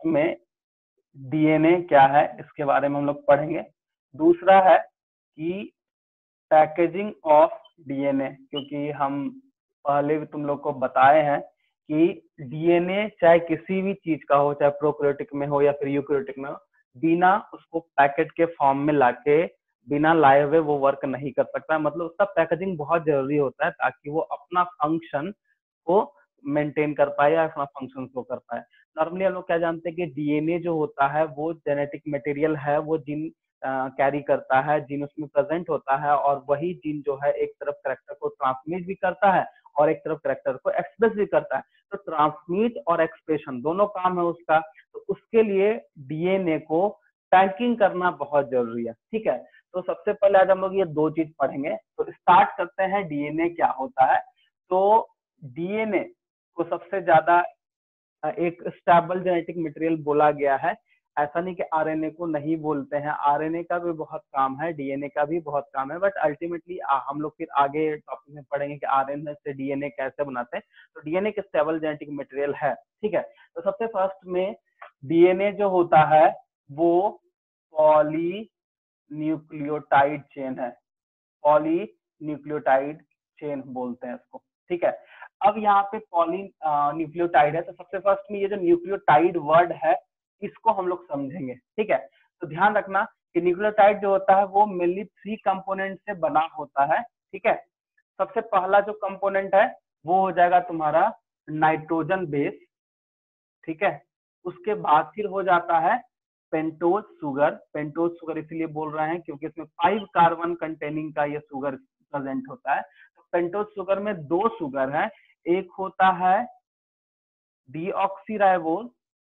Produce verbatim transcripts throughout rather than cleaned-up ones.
में डीएनए क्या है इसके बारे में हम लोग पढ़ेंगे। दूसरा है कि पैकेजिंग ऑफ डीएनए, क्योंकि हम पहले भी तुम लोग को बताए हैं कि डीएनए चाहे किसी भी चीज का हो, चाहे प्रोकैरियोटिक में हो या फिर यूकैरियोटिक में हो, बिना उसको पैकेट के फॉर्म में लाके बिना लाए हुए वो वर्क नहीं कर सकता। मतलब उसका पैकेजिंग बहुत जरूरी होता है ताकि वो अपना फंक्शन को मेंटेन कर पाए या अपना फंक्शन को कर पाए। नॉर्मली हम लोग क्या जानते हैं कि डीएनए जो होता है वो जेनेटिक मटेरियल है, वो जीन कैरी करता है, जीन उसमें प्रेजेंट होता है और वही जीन जो है एक तरफ कैरेक्टर को ट्रांसमिट भी करता है और एक तरफ कैरेक्टर को एक्सप्रेस भी करता है। तो ट्रांसमिट और एक्सप्रेशन दोनों काम है उसका, तो उसके लिए डीएनए को पैकिंग करना बहुत जरूरी है। ठीक है, तो सबसे पहले आज हम लोग ये दो चीज पढ़ेंगे। तो स्टार्ट करते हैं डीएनए क्या होता है। तो डीएनए को सबसे ज्यादा एक स्टेबल जेनेटिक मटेरियल बोला गया है। ऐसा नहीं कि आरएनए को नहीं बोलते हैं, आरएनए का भी बहुत काम है, डीएनए का भी बहुत काम है, बट अल्टीमेटली हम लोग फिर आगे टॉपिक में पढ़ेंगे कि आरएनए से डीएनए कैसे बनाते हैं। तो डीएनए एक स्टेबल जेनेटिक मटेरियल है। ठीक है, तो सबसे फर्स्ट में डीएनए जो होता है वो पॉली न्यूक्लियोटाइड चेन है, पॉली न्यूक्लियोटाइड चेन बोलते हैं इसको। ठीक है, अब यहाँ पे पॉली न्यूक्लियोटाइड है, तो सबसे फर्स्ट में ये जो न्यूक्लियोटाइड वर्ड है इसको हम लोग समझेंगे। ठीक है, तो ध्यान रखना कि न्यूक्लियोटाइड जो होता है वो मेनली थ्री कंपोनेंट से बना होता है। ठीक है, सबसे पहला जो कंपोनेंट है वो हो जाएगा तुम्हारा नाइट्रोजन बेस। ठीक है, उसके बाद फिर हो जाता है पेंटोज शुगर। पेंटोज शुगर इसलिए बोल रहे हैं क्योंकि इसमें फाइव कार्बन कंटेनिंग का ये शुगर प्रेजेंट होता है। तो पेंटोज शुगर में दो शुगर है, एक होता है डीऑक्सीराइबोज,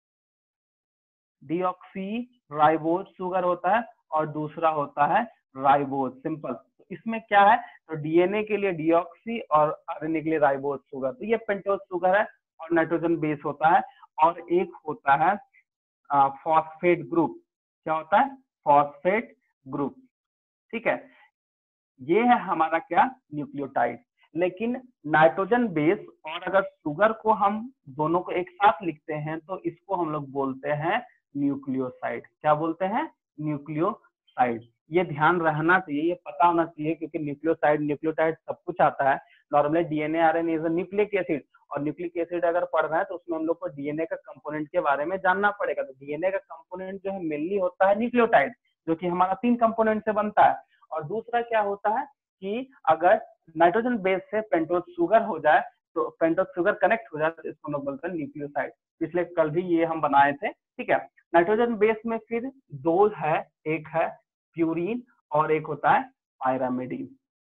डीऑक्सीराइबोज शुगर होता है और दूसरा होता है राइबोज। सिंपल, तो इसमें क्या है, तो डीएनए के लिए डीऑक्सी और आरएनए के लिए राइबोज शुगर। तो ये पेंटोज शुगर है और नाइट्रोजन बेस होता है। और एक होता है फॉस्फेट ग्रुप। क्या होता है, फॉस्फेट ग्रुप। ठीक है, ये है हमारा क्या, न्यूक्लियोटाइड। लेकिन नाइट्रोजन बेस और अगर शुगर को हम दोनों को एक साथ लिखते हैं तो इसको हम लोग बोलते हैं न्यूक्लियोसाइड। क्या बोलते हैं, न्यूक्लियोसाइड। ये ध्यान रहना चाहिए, ये पता होना चाहिए, क्योंकि न्यूक्लियोसाइड न्यूक्लियोटाइड सब कुछ आता है। Normally DNA RNA is a nucleic acid, और न्यूक्लिक एसिड अगर पढ़ रहे हैं तो उसमें हम लोग को डीएनए का कंपोनेंट के बारे में जानना पड़ेगा। तो डीएनए का कंपोनेंट जो है मेनली होता है न्यूक्लियोटाइड, जो कि हमारा तीन कंपोनेंट से बनता है। और दूसरा क्या होता है कि अगर नाइट्रोजन बेस से पेंटोज शुगर हो जाए, तो पेंटोज शुगर कनेक्ट हो जाए तो इसको हम लोग बोलते हैं न्यूक्लियोसाइड। पिछले कल भी ये हम बनाए थे। ठीक है, नाइट्रोजन बेस में फिर दो है, एक है प्यूरिन और एक होता है पायरामिडीन।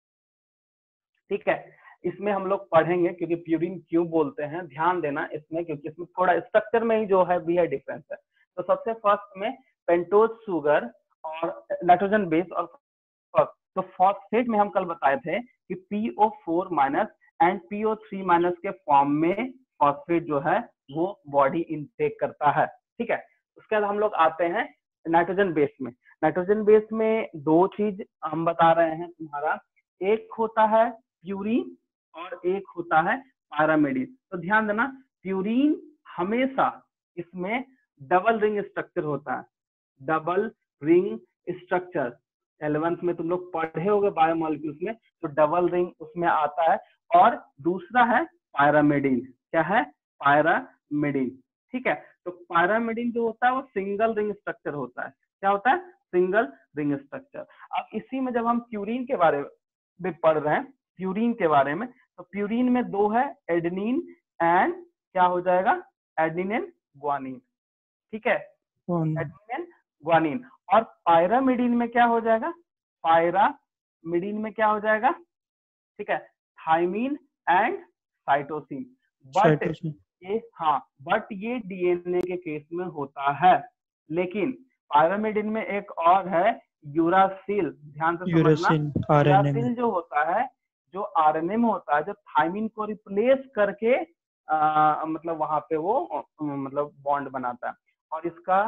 ठीक है, इसमें हम लोग पढ़ेंगे क्योंकि प्यूरिन क्यों बोलते हैं, ध्यान देना इसमें, क्योंकि इसमें थोड़ा स्ट्रक्चर में ही जो है भी है डिफरेंस है। तो सबसे फर्स्ट में पेंटोज शुगर और नाइट्रोजन बेस और तो फॉस्फेट में हम कल बताए थे कि P O four minus and P O three minus के फॉर्म में फॉस्फेट जो है वो बॉडी इनटेक करता है। ठीक है, उसके बाद हम लोग आते हैं नाइट्रोजन बेस में। नाइट्रोजन बेस में दो चीज हम बता रहे हैं तुम्हारा, एक होता है प्यूरिन और एक होता है पायरामिडीन। तो ध्यान देना, प्यूरिन हमेशा इसमें डबल रिंग स्ट्रक्चर होता है, डबल रिंग स्ट्रक्चर। एलेवेंथ में तुम लोग पढ़े होंगे बायोमॉलिक्यूल्स में, तो डबल रिंग उसमें आता है। और दूसरा है पायरामिडीन। क्या है, पायरामिडीन। ठीक है, तो पायरामिडीन जो होता है वो सिंगल रिंग स्ट्रक्चर होता है। क्या होता है, सिंगल रिंग स्ट्रक्चर। अब इसी में जब हम प्यूरिन के बारे में पढ़ रहे हैं, प्यूरिन के बारे में, तो प्यूरिन में दो है, एडेनिन एंड क्या हो जाएगा, एडेनिन एंड ग्वानिन। ठीक है, एडेनिन एंड ग्वानिन। और पायरामिडीन में क्या हो जाएगा, पायरामिडीन में क्या हो जाएगा, ठीक है, थाइमिन एंड साइटोसिन। बट ये हाँ बट ये डीएनए के केस में होता है। लेकिन पायरामिडीन में एक और है, यूरासिल। ध्यान से समझना, यूरासिल जो होता है, जो आरएनए में होता है, जो थाइमिन को रिप्लेस करके आ, मतलब वहां पे वो मतलब बॉन्ड बनाता है। और इसका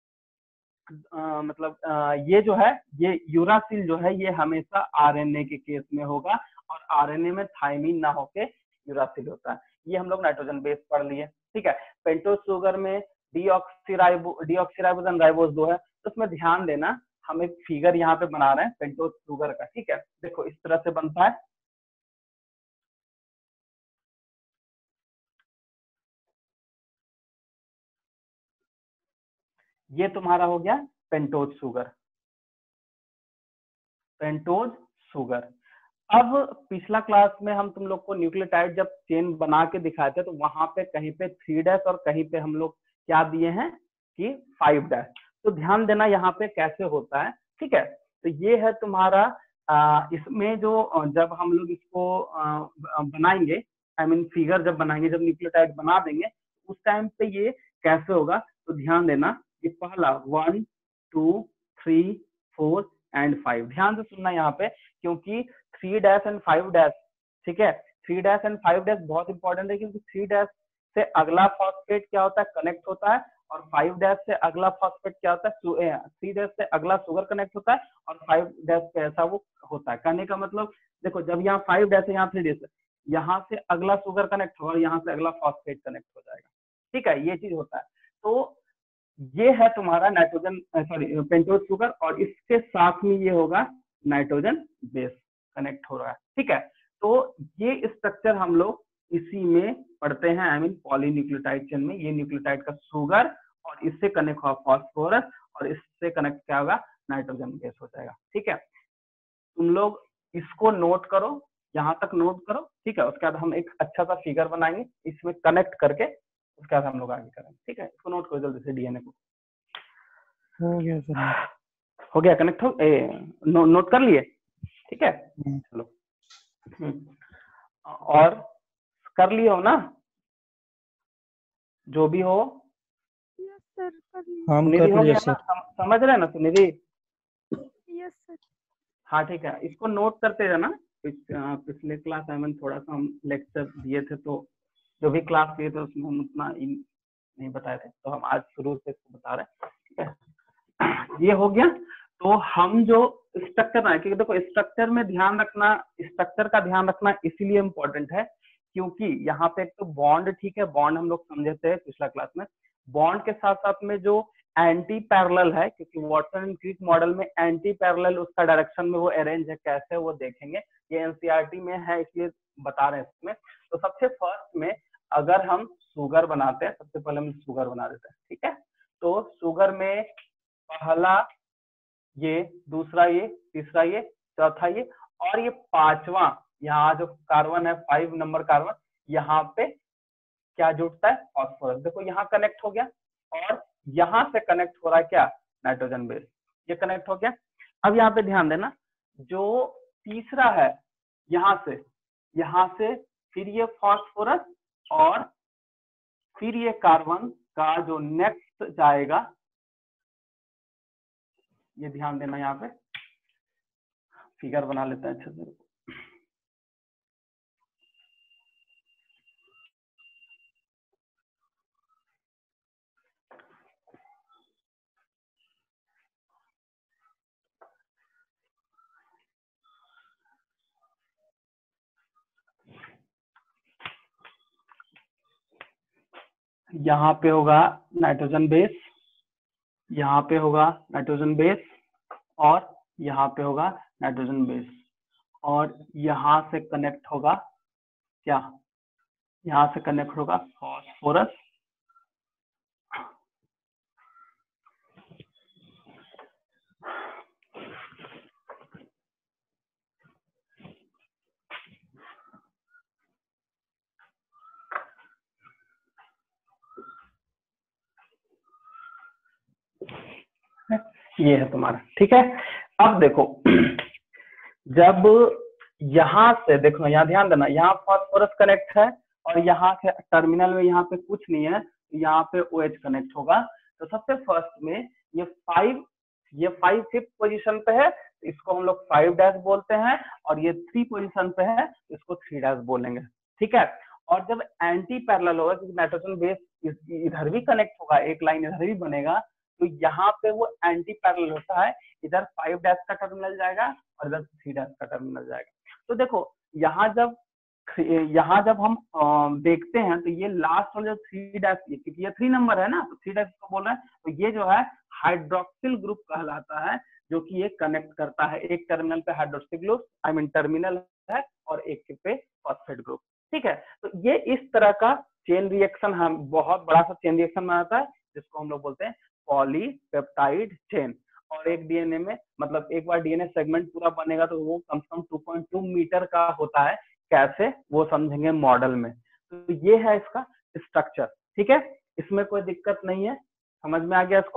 आ, मतलब आ, ये जो है, ये यूरासिल जो है, ये हमेशा आरएनए के केस में होगा, और आरएनए में थाइमिन ना होके यूरासिल होता है। ये हम लोग नाइट्रोजन बेस पढ़ लिए। ठीक है, पेंटोज शुगर में डीऑक्सीराइबो डीऑक्सीराइबोस एंड राइबोस दो है। तो उसमें ध्यान देना, हम एक फिगर यहाँ पे बना रहे हैं पेंटोज शुगर का, ठीक है। देखो इस तरह से बनता है, ये तुम्हारा हो गया पेंटोज शुगर, पेंटोज शुगर। अब पिछला क्लास में हम तुम लोग को न्यूक्लियोटाइड जब चेन बना के दिखाए थे, तो वहां पे कहीं पे थ्री डैश और कहीं पे हम लोग क्या दिए हैं कि फाइव डैश। तो ध्यान देना यहाँ पे कैसे होता है, ठीक है। तो ये है तुम्हारा आ, इसमें जो जब हम लोग इसको आ, बनाएंगे, आई मीन फिगर जब बनाएंगे, जब न्यूक्लियोटाइड बना देंगे उस टाइम पे ये कैसे होगा, तो ध्यान देना कि पहला one two three four and five, ध्यान से सुनना यहाँ पे, क्योंकि three dash and five dash, ठीक है, three dash and five dash बहुत इंपॉर्टेंट है, क्योंकि थ्री डैश से अगला फॉस्फेट क्या होता है, कनेक्ट होता है, और फाइव डैश से अगला फॉस्फेट क्या होता है, थ्री डैश से अगला शुगर कनेक्ट होता है, और फाइव डैश पे ऐसा वो होता है। कहने का मतलब देखो, जब यहाँ फाइव डैश है, यहाँ थ्री डैश है, यहाँ से अगला शुगर कनेक्ट होगा, यहाँ से अगला फॉस्फेट कनेक्ट हो जाएगा, ठीक है, ये चीज होता है। तो ये है तुम्हारा नाइट्रोजन सॉरी पेंटोज शुगर, और इसके साथ में ये होगा नाइट्रोजन बेस कनेक्ट हो रहा है, ठीक है। तो ये स्ट्रक्चर हम लोग इसी में पढ़ते हैं, आई मीन पॉलीन्यूक्लियोटाइड चेन में, ये न्यूक्लियोटाइड का शुगर और इससे कनेक्ट होगा फॉस्फोरस, और इससे कनेक्ट क्या होगा, नाइट्रोजन बेस हो जाएगा, ठीक है। तुम लोग इसको नोट करो, यहाँ तक नोट करो, ठीक है। उसके बाद हम एक अच्छा सा फिगर बनाएंगे इसमें कनेक्ट करके, उसके बाद हम लोग आगे करेंगे, ठीक है। इसको नोट करो जल्दी से, डीएनए को। हो गया सर, हो गया कनेक्ट, हो ए, नो, नोट कर लिए, ठीक है। चलो, और कर लिए हो ना, जो भी हो। यस सर, कर लिए। हम सुनिधि कर हो लिए गया सर। ना, सम, समझ रहे हैं ना सुनिधि? Yes sir. हाँ ठीक है, इसको नोट करते रहना। पिछ, पिछले क्लास में थोड़ा सा हम लेक्चर दिए थे, तो जो भी क्लास दिए थे उसमें हम उतना नहीं बताए थे, तो हम आज शुरू से इसको बता रहे हैं, ठीक है। ये हो गया। तो हम जो स्ट्रक्चर है, क्योंकि देखो स्ट्रक्चर में ध्यान रखना, स्ट्रक्चर का ध्यान रखना इसीलिए इम्पोर्टेंट है, क्योंकि यहाँ पे एक तो बॉन्ड, ठीक है, बॉन्ड हम लोग समझे थे पिछला क्लास में, बॉन्ड के साथ साथ में जो एंटी पैरेलल है, क्योंकि वाटसन एंड क्रिक मॉडल में एंटी पैरेलल उसका डायरेक्शन में वो अरेंज है, कैसे वो देखेंगे, ये एनसीईआरटी में है इसलिए बता रहे हैं इसमें। तो सबसे फर्स्ट में अगर हम शुगर बनाते हैं, सबसे पहले हम शुगर बना देते हैं, ठीक है। तो शुगर में पहला ये, दूसरा ये, तीसरा ये, चौथा ये, और ये पांचवा, यहाँ जो कार्बन है फाइव नंबर कार्बन, यहाँ पे क्या जुड़ता है, फॉस्फोरस। देखो यहाँ कनेक्ट हो गया, और यहाँ से कनेक्ट हो रहा है क्या, नाइट्रोजन बेस, ये कनेक्ट हो गया। अब यहाँ पे ध्यान देना, जो तीसरा है यहाँ से, यहाँ से फिर ये फॉस्फोरस, और फिर ये कार्बन का जो नेक्स्ट जाएगा, ये ध्यान देना, यहाँ पे फिगर बना लेते हैं अच्छे से। यहाँ पे होगा नाइट्रोजन बेस, यहाँ पे होगा नाइट्रोजन बेस, और यहाँ पे होगा नाइट्रोजन बेस, और यहाँ से कनेक्ट होगा क्या, यहाँ से कनेक्ट होगा फॉस्फोरस, ये है तुम्हारा, ठीक है। अब देखो, जब यहाँ से देखो, यहाँ ध्यान देना, यहाँ फॉस्फोरस कनेक्ट है, और यहाँ के टर्मिनल में यहाँ पे कुछ नहीं है, यहाँ पे OH कनेक्ट होगा। तो सबसे फर्स्ट में ये फाइव, ये फाइव फिफ्थ पोजीशन पे है, इसको हम लोग फाइव डैश बोलते हैं, और ये थ्री पोजीशन पे है, इसको थ्री डैश बोलेंगे, ठीक है। और जब एंटी पैरेलल होगा, क्योंकि नाइट्रोजन बेस इधर भी कनेक्ट होगा, एक लाइन इधर भी बनेगा, तो यहाँ पे वो एंटी पैरेलल होता है, इधर फाइव डैश का टर्मिनल जाएगा और इधर थ्री डैश का टर्मिनल जाएगा। तो देखो यहाँ जब यहाँ जब हम अ, देखते हैं तो ये लास्ट वाला जो थ्री डैश, क्योंकि ये थ्री नंबर है ना, तो थ्री डैश को बोल रहे हैं, तो ये जो है हाइड्रोक्सिल ग्रुप कहलाता है, जो कि ये कनेक्ट करता है एक टर्मिनल पे hydroxyl group, I mean terminal है, और एक पे फॉस्फेट ग्रुप। ठीक है, तो ये इस तरह का चेन रिएक्शन हम बहुत बड़ा सा चेन रिएक्शन बनाता है, जिसको हम लोग बोलते हैं पॉलीपेप्टाइड चेन। और एक डीएनए में, मतलब एक बार डीएनए सेगमेंट पूरा बनेगा तो वो कम से कम टू पॉइंट टू मीटर का होता है। कैसे, वो समझेंगे मॉडल में। तो ये है इसका स्ट्रक्चर। ठीक है, इसमें कोई दिक्कत नहीं है, समझ में आ गया इसको?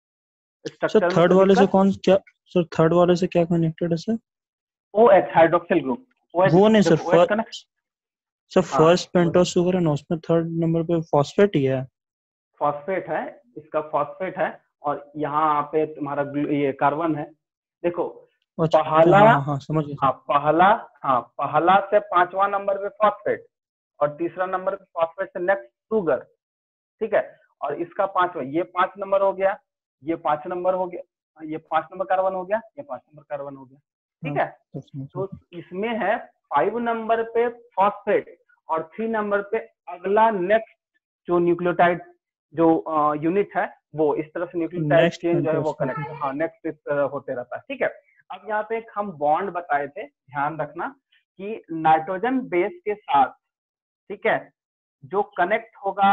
सर थर्ड वाले से कौन क्या सर थर्ड वाले से क्या कनेक्टेड है sir? O H hydroxyl group. वो नहीं sir, first sir first pentose sugar है, उसमें थर्ड नंबर पे फॉस्फेट ही है। फॉस्फेट है, इसका फॉस्फेट है, और यहाँ पे तुम्हारा ये कार्बन है। देखो अच्छा, पहला, हाँ, हाँ, समझ गया। हाँ पहला, हाँ पहला से पांचवा नंबर पे फॉस्फेट, और तीसरा नंबर पे फॉस्फेट से नेक्स्ट शुगर। ठीक है, और इसका पांचवा, ये पांच नंबर हो गया, ये पांच नंबर हो गया, ये पांच नंबर कार्बन हो गया, ये पांच नंबर कार्बन हो गया। ठीक है, तो इसमें है फाइव नंबर पे फॉस्फेट, और थ्री नंबर पे अगला नेक्स्ट जो न्यूक्लियोटाइड जो यूनिट है, वो इस तरह से न्यूक्लियोटाइड चेन जो है वो कनेक्ट, हाँ नेक्स्ट इस तरह होते रहता है। ठीक है, अब यहाँ पे एक हम बॉन्ड बताए थे, ध्यान रखना कि नाइट्रोजन बेस के साथ, ठीक है, जो कनेक्ट होगा,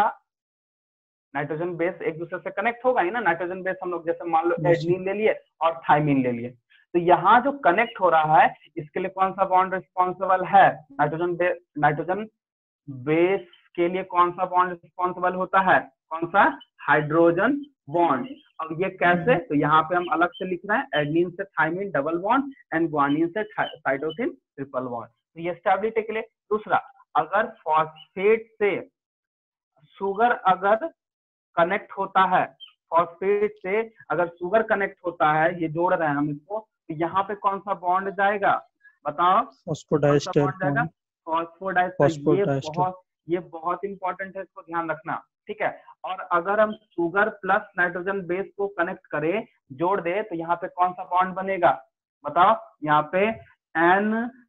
नाइट्रोजन बेस एक दूसरे से कनेक्ट होगा ही ना। नाइट्रोजन बेस हम लोग जैसे मान लो एडनिन ले लिए और थाइमिन ले लिए, तो यहाँ जो कनेक्ट हो रहा है, इसके लिए कौन सा बॉन्ड रिस्पॉन्सिबल है? नाइट्रोजन बेस, नाइट्रोजन बेस के लिए कौन सा बॉन्ड रिस्पॉन्सिबल होता है? कौन सा? Hydrogen bond. अब ये कैसे? तो यहाँ पे हम अलग से लिख रहे हैं, एडनिन से thymine double bond and guanine से साइटोसिन ट्रिपल बॉन्ड। तो ये स्टेबिलिटी के लिए। दूसरा, अगर फॉस्फेट से शुगर अगर कनेक्ट होता है, फॉस्फेट से अगर शुगर कनेक्ट होता है, ये जोड़ रहे हैं हम इसको, तो यहाँ पे कौन सा बॉन्ड जाएगा? बताओ, फॉस्फोडाइस्टर बॉन्ड जाएगा, फॉस्फोडाइस्टर। ये बहुत ये बहुत इंपॉर्टेंट है, इसको ध्यान रखना। ठीक है, और अगर हम शुगर प्लस नाइट्रोजन बेस को कनेक्ट करें, जोड़ दे, तो यहाँ पे कौन सा बॉन्ड बनेगा? बताओ, यहाँ पे N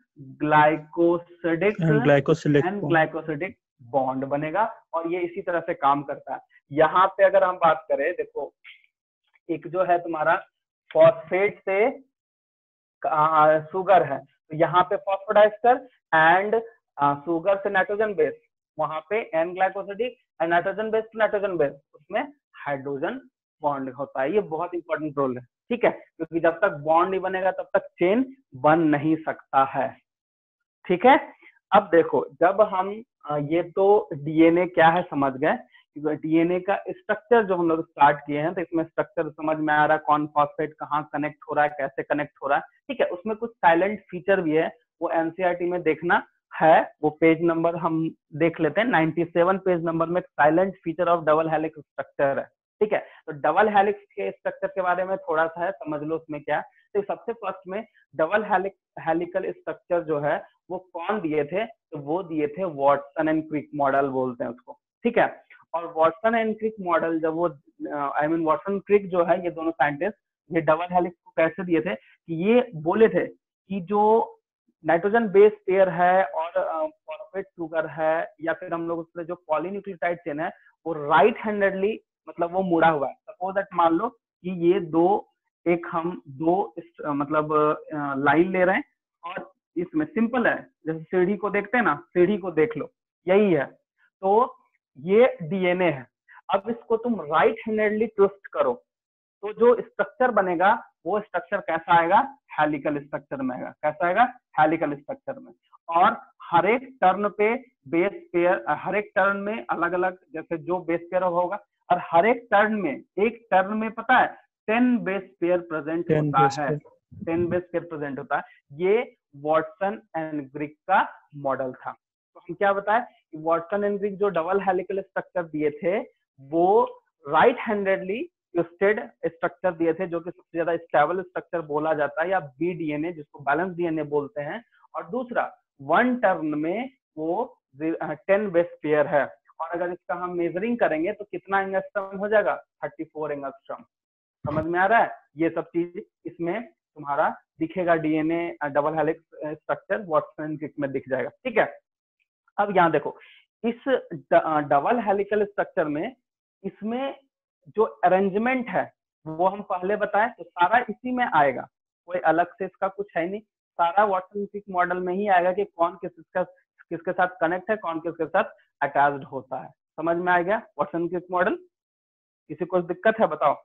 glycosidic N glycosidic bond बनेगा, और ये इसी तरह से काम करता है। यहाँ पे अगर हम बात करें, देखो एक जो है तुम्हारा फॉस्फेट से शुगर है, तो यहाँ पे फॉस्फोडाइस्टर एंड शुगर से नाइट्रोजन बेस, वहां पे N glycosidic and nitrogen base to nitrogen base, उसमें हाइड्रोजन बॉन्ड होता है। ये बहुत इंपॉर्टेंट रोल है। ठीक है, क्योंकि जब तक बॉन्ड नहीं बनेगा तब तक चेन बन नहीं सकता है। ठीक है, अब देखो, जब हम ये तो डीएनए क्या है समझ गए, डीएनए का स्ट्रक्चर जो हम लोग स्टार्ट किए हैं, तो इसमें स्ट्रक्चर समझ में आ रहा है, कौन फॉस्फेट कहाँ कनेक्ट हो रहा है, कैसे कनेक्ट हो रहा है। ठीक है, उसमें कुछ साइलेंट फीचर भी है, वो एनसीईआरटी में देखना है, वो पेज नंबर हम देख लेते हैं। सत्तानवे पेज नंबर में silent feature of double helix structure है। ठीक है, तो डबल हेलिक्स के स्ट्रक्चर के बारे में थोड़ा सा है, समझ लो उसमें क्या है। तो सबसे फर्स्ट में डबल हेलिक्स हेलिकल स्ट्रक्चर जो है वो कौन दिए थे? तो वो दिए थे वॉटसन एंड क्रिक मॉडल बोलते हैं उसको। ठीक है, और वॉटसन एंड क्रिक मॉडल जब वो आई मीन वॉटसन क्रिक जो है, ये दोनों साइंटिस्ट ये डबल हेलिक्स को कैसे दिए थे कि ये बोले थे कि जो नाइट्रोजन बेस पेयर है और फॉस्फेट शुगर है, या फिर हम लोग उसमें जो पॉलीन्यूक्लियोटाइड चेन है, वो राइट हैंडेडली, मतलब वो मुड़ा हुआ है। सपोज दैट मान लो कि ये दो, एक हम दो इस, मतलब लाइन ले रहे हैं, और इसमें सिंपल है, जैसे सीढ़ी को देखते हैं ना, सीढ़ी को देख लो, यही है। तो ये डीएनए है। अब इसको तुम राइट हैंडेडली ट्विस्ट करो, तो जो स्ट्रक्चर बनेगा वो स्ट्रक्चर कैसा आएगा? हेलिकल स्ट्रक्चर में आएगा। कैसा आएगा? हेलिकल स्ट्रक्चर में। और हर एक टर्न पे बेस पेयर, हर एक टर्न में अलग अलग, जैसे जो बेस पेयर होगा, और हर एक टर्न में, एक टर्न में पता है टेन बेस पेयर प्रेजेंट होता है, टेन बेस पेयर प्रेजेंट होता है। ये वॉटसन एंड क्रिक का मॉडल था। तो हम क्या बताए कि वॉटसन एंड क्रिक जो डबल हेलिकल स्ट्रक्चर दिए थे, वो राइट हैंडेडली ट्विस्टेड स्ट्रक्चर दिए थे, जो कि सबसे ज्यादा स्टेबल स्ट्रक्चर बोला जाता है, या बी डीएनए, जिसको बैलेंस डीएनए बोलते हैं। और दूसरा, वन टर्न में वो टेन बेस पेयर है, और अगर इसका हम मेजरिंग करेंगे तो कितना एंगस्ट्रॉम हो जाएगा? Thirty four angstrom. समझ में आ रहा है? ये सब चीज इसमें तुम्हारा दिखेगा, DNA double helix structure Watson and Crick में दिख जाएगा। ठीक है, अब यहाँ देखो, इस डबल हेलिकल स्ट्रक्चर में इसमें जो अरेंजमेंट है वो हम पहले बताएं तो सारा इसी में आएगा, कोई अलग से इसका कुछ है नहीं, सारा वाटसन क्रिक मॉडल में ही आएगा कि कौन किसका किसके साथ कनेक्ट है, कौन किसके साथ अटैच्ड होता है। समझ में आ गया वाटसन क्रिक मॉडल? किसी को दिक्कत है बताओ,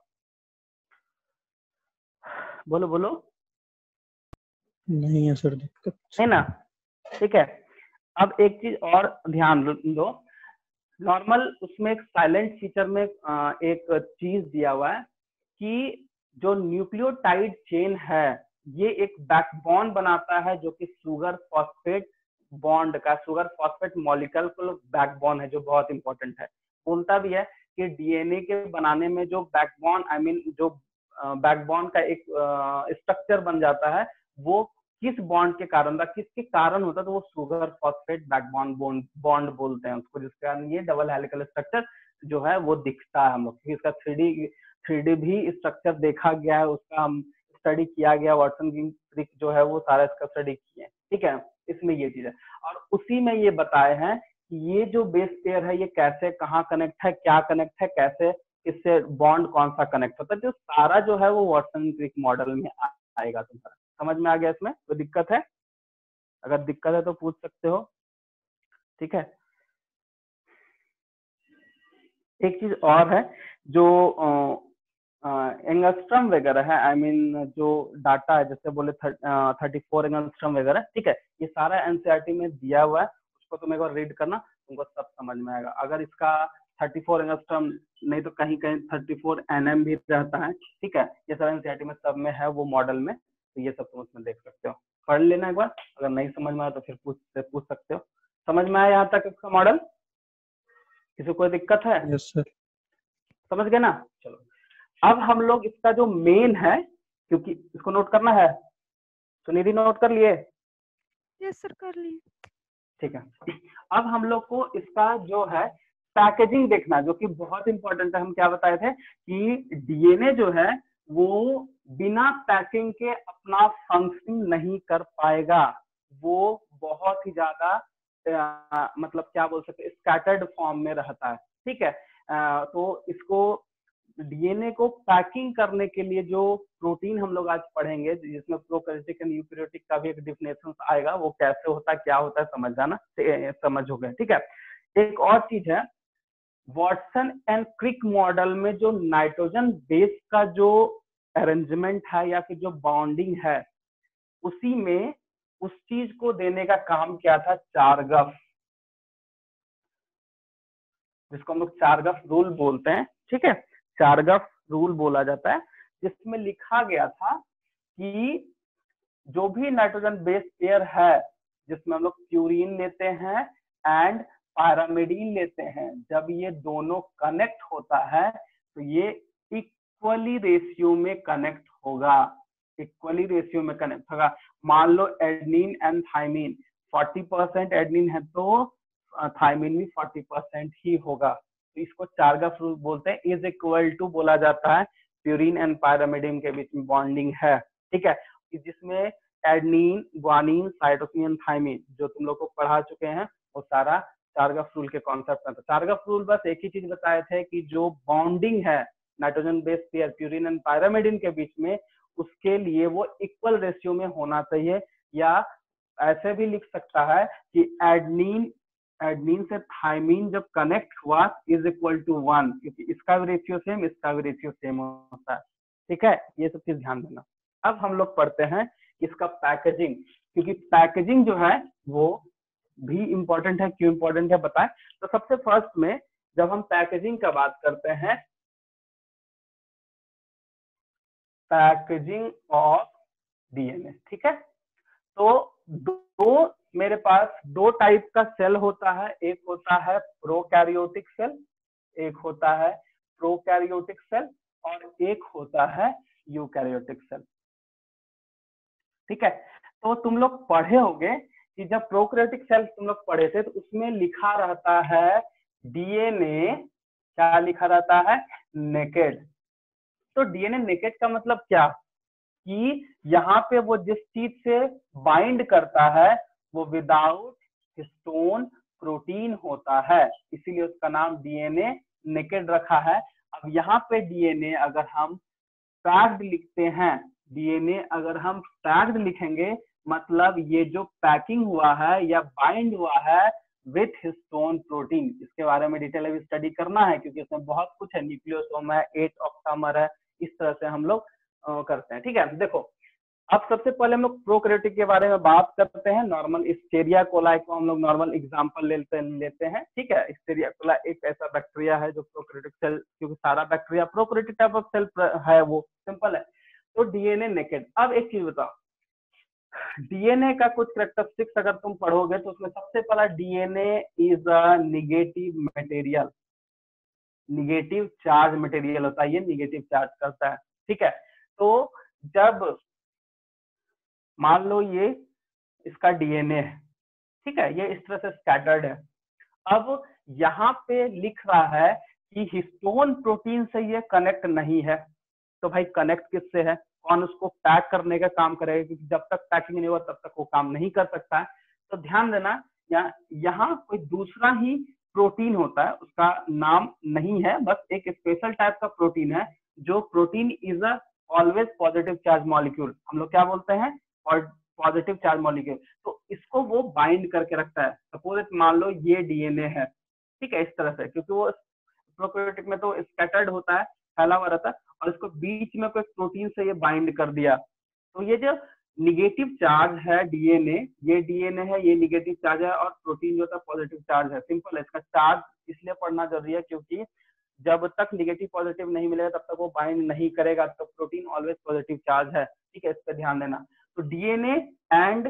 बोलो बोलो। नहीं है सर दिक्कत, है ना? ठीक है। अब एक चीज और ध्यान दो, नॉर्मल उसमें एक साइलेंट फीचर में एक चीज दिया हुआ है कि जो न्यूक्लियोटाइड चेन है ये एक बैकबोन बनाता है जो कि सुगर फॉस्फेट बॉन्ड का, सुगर फॉस्फेट मॉलिक्यूल को बैकबोन है जो बहुत इंपॉर्टेंट है। बोलता भी है कि डीएनए के बनाने में जो बैकबोन आई मीन जो बैकबोन का एक स्ट्रक्चर बन जाता है वो किस बॉन्ड के कारण था, किसके कारण होता है, तो वो सुगर फॉस्फेट बैकबोन बॉन्ड बोलते हैं उसको, जिसके कारण ये डबल हेलिकल स्ट्रक्चर जो है वो दिखता है हम लोग। इसका थ्री डी थ्री डी भी स्ट्रक्चर देखा गया है, उसका हम स्टडी किया गया, वाटसन क्रिक जो है वो सारा इसका स्टडी किए। ठीक है, इसमें ये चीज है और उसी में ये बताए हैं कि ये जो बेस पेयर है ये कैसे कहाँ कनेक्ट है, क्या कनेक्ट है, कैसे इससे बॉन्ड कौन सा कनेक्ट होता है, जो सारा जो है वो वाटसन क्रिक मॉडल में आएगा तुम्हारा। समझ में आ गया? इसमें कोई दिक्कत है? अगर दिक्कत है तो पूछ सकते हो। ठीक है, एक चीज और है जो एंगस्ट्रम वगैरह है, आई I मीन mean, जो डाटा है जैसे बोले थर्टी फोर एंगस्ट्रम वगैरह, ठीक है, ये सारा एनसीईआरटी में दिया हुआ है, उसको तुम एक बार रीड करना, तुमको सब समझ में आएगा। अगर इसका थर्टी फोर एंगस्ट्रम नहीं तो कहीं कहीं थर्टी फोर एनएम भी रहता है। ठीक है, ये सारा एनसीईआरटी में सब में है वो मॉडल में, तो ये सब तुम उसमें देख सकते हो, पढ़ लेना एक बार। अगर नहीं समझ में आया तो फिर पूछ से पूछ सकते हो। समझ में आया यहाँ तक इसका मॉडल? किसी कोई दिक्कत है? Yes sir. समझ गए ना? चलो अब हम लोग इसका जो मेन है, क्योंकि इसको नोट करना है, सुनिधि नोट कर लिए? यस सर कर लिए। ठीक है, अब हम लोग को इसका जो है पैकेजिंग देखना, जो कि बहुत इंपॉर्टेंट है। हम क्या बताए थे कि डीएनए जो है वो बिना पैकिंग के अपना फंक्शन नहीं कर पाएगा, वो बहुत ही ज्यादा मतलब क्या बोल सकते हैं स्कैटर्ड फॉर्म में रहता है। ठीक है, आ, तो इसको डीएनए को पैकिंग करने के लिए जो प्रोटीन हम लोग आज पढ़ेंगे, जिसमें प्रोकैरियोटिक एंड यूकैरियोटिक का भी एक डिफिनेशन आएगा, वो कैसे होता है क्या होता है समझ जाना, समझ हो गया। ठीक है, एक और चीज है, वाटसन एंड क्रिक मॉडल में जो नाइट्रोजन बेस का जो अरेंजमेंट है या फिर जो बॉन्डिंग है, उसी में उस चीज को देने का काम क्या था, चारगफ, जिसको हम लोग चारगफ रूल बोलते हैं। ठीक है, चारगफ रूल बोला जाता है, जिसमें लिखा गया था कि जो भी नाइट्रोजन बेस पेयर है, जिसमें हम लोग प्यूरिन लेते हैं एंड पायरामिडीन लेते हैं, जब ये दोनों कनेक्ट होता है तो ये इक्वली रेशियो में कनेक्ट होगा, इक्वली रेशियो में कनेक्ट होगा। मान लो adenine and thymine, forty percent adenine है तो थाइमिन भी फोर्टी परसेंट ही होगा, तो इसको चारगफ रूल बोलते हैं। इज इक्वल टू बोला जाता है प्यूरिन एंड पायरामिडीन के बीच में बॉन्डिंग है। ठीक है, जिसमें एडनिन, ग्वानिन, साइटोसिन, थाइमिन जो तुम लोग को पढ़ा चुके हैं वो सारा चारगफ रूल के कॉन्सेप्ट में था। चारगफ रूल बस एक ही चीज बताए थे कि जो बॉन्डिंग है nitrogen base pair purine and pyrimidine के बीच में, उसके लिए वो इक्वल रेशियो में होना चाहिए, या ऐसे भी लिख सकता है कि एडनिन एडनिन से थाइमिन जब कनेक्ट हुआ इज इक्वल टू वन, क्योंकि इसका भी रेशियो सेम, इसका भी रेशियो सेम होता है। ठीक है, ये सब चीज ध्यान देना। अब हम लोग पढ़ते हैं इसका पैकेजिंग, क्योंकि पैकेजिंग जो है वो भी इंपॉर्टेंट है। क्यों इंपॉर्टेंट है बताएं? तो सबसे फर्स्ट में जब हम पैकेजिंग का बात करते हैं, पैकेजिंग ऑफ डीएनए, ठीक है, तो दो मेरे पास दो टाइप का सेल होता है, एक होता है प्रोकैरियोटिक सेल, एक होता है प्रोकैरियोटिक सेल, और एक होता है यूकैरियोटिक सेल। ठीक है, तो तुम लोग पढ़े होंगे कि जब प्रोकैरियोटिक सेल तुम लोग पढ़े थे तो उसमें लिखा रहता है डीएनए, क्या लिखा रहता है, नेकेड। तो डीएनए नेकेड का मतलब क्या कि यहाँ पे वो जिस चीज से बाइंड करता है वो विदाउट हिस्टोन प्रोटीन होता है, इसीलिए उसका नाम डीएनए नेकेड रखा है। अब यहाँ पे डीएनए अगर हम पैक्ड लिखते हैं, डीएनए अगर हम पैक्ड लिखेंगे मतलब ये जो पैकिंग हुआ है या बाइंड हुआ है विथ हिस्टोन प्रोटीन। इसके बारे में डिटेल अभी स्टडी करना है क्योंकि इसमें बहुत कुछ है, न्यूक्लियोसोम है, एट ऑक्टामर है, इस तरह से हम लोग करते हैं। ठीक है, देखो अब सबसे पहले हम लोग प्रोकैरियोटिक के बारे में बात करते हैं। नॉर्मल एस्चेरिया कोलाई को हम लोग नॉर्मल एग्जांपल लेते लेते हैं। ठीक है, एस्चेरिया कोलाई एक ऐसा बैक्टीरिया है जो प्रोकैरियोटिक सेल, क्योंकि सारा bacteria prokaryotic type of cell है, वो सिंपल है। तो डीएनए नेकेड। अब एक चीज बताओ, डीएनए का कुछ कैरेक्टरिस्टिक्स अगर तुम पढ़ोगे तो उसमें सबसे पहला DNA is a negative material, negative charge material होता है, ये निगेटिव चार्ज करता है। ठीक है, तो जब मान लो ये इसका डीएनए है, ठीक है, ये इस तरह से स्कैटर्ड है। अब यहाँ पे लिख रहा है कि हिस्टोन प्रोटीन से ये कनेक्ट नहीं है, तो भाई कनेक्ट किससे है, कौन उसको पैक करने का काम करेगा, क्योंकि जब तक पैकिंग नहीं हुआ तब तक वो काम नहीं कर सकता है। तो ध्यान देना, यहाँ यहाँ कोई दूसरा ही प्रोटीन होता है, उसका नाम नहीं है, बस एक स्पेशल टाइप का प्रोटीन है, जो protein is a always positive charge molecule, हम लोग क्या बोलते हैं, और पॉजिटिव चार्ज मॉलिक्यूल। तो इसको वो बाइंड करके रखता है। सपोज मान लो ये डीएनए है, ठीक है, इस तरह से, क्योंकि वो प्रोकैरियोटिक में तो स्कैटर्ड होता है, फैला हुआ रहता है, और इसको बीच में कोई प्रोटीन से ये बाइंड कर दिया। तो ये जो निगेटिव चार्ज है डीएनए, ये डीएनए है, ये निगेटिव चार्ज है, और प्रोटीन जो था पॉजिटिव चार्ज है। सिंपल है, इसका चार्ज इसलिए पढ़ना जरूरी है क्योंकि जब तक निगेटिव पॉजिटिव नहीं मिलेगा तब तक वो बाइंड नहीं करेगा, तो प्रोटीन ऑलवेज पॉजिटिव चार्ज है। ठीक है, इस पर ध्यान देना। तो डीएनए एंड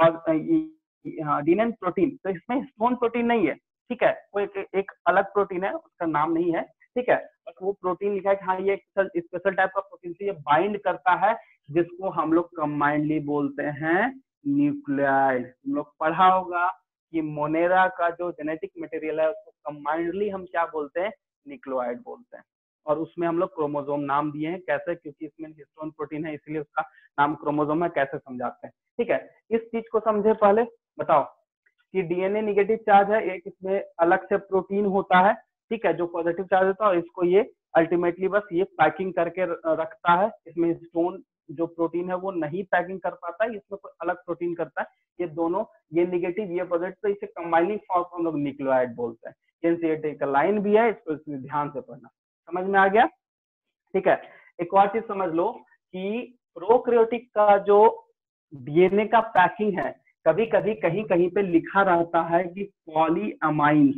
डीएनए प्रोटीन, तो इसमें हिस्टोन प्रोटीन नहीं है, ठीक है, वो एक, एक अलग प्रोटीन है, उसका नाम नहीं है। ठीक है, बस वो प्रोटीन लिखा है कि हाँ ये स्पेशल टाइप का प्रोटीन से ये बाइंड करता है, जिसको हम लोग कंबाइंडली बोलते हैं न्यूक्लियाइड। हम लोग पढ़ा होगा कि मोनेरा का जो जेनेटिक मटेरियल है उसको कंबाइंडली हम क्या बोलते हैं, न्यूक्लियोइड बोलते हैं। और उसमें हम लोग क्रोमोसोम नाम दिए हैं, कैसे, क्योंकि इसमें हिस्टोन प्रोटीन है इसलिए उसका नाम क्रोमोसोम है, कैसे समझाते हैं। ठीक है, इस चीज को समझे। पहले बताओ कि डीएनए निगेटिव चार्ज है, एक इसमें अलग से प्रोटीन होता है, ठीक है, जो पॉजिटिव चार्ज होता है, और इसको ये अल्टीमेटली बस ये पैकिंग करके रखता है। इसमें हिस्टोन जो प्रोटीन है वो नहीं पैकिंग कर पाता है, इसमें कोई अलग प्रोटीन करता है। ये दोनों, ये निगेटिव ये पॉजिटिव, तो इसे कंबाइनिंग फॉर्म हम लोग न्यूक्लियोइड बोलते हैं। एनसीईआरटी का लाइन भी है, इसको इसमें ध्यान से पढ़ना। समझ में आ गया? ठीक है, एक और चीज समझ लो कि प्रोकैरियोटिक का जो डीएनए का पैकिंग है, कभी कभी कहीं कहीं पे लिखा रहता है कि पॉलीअमाइंस,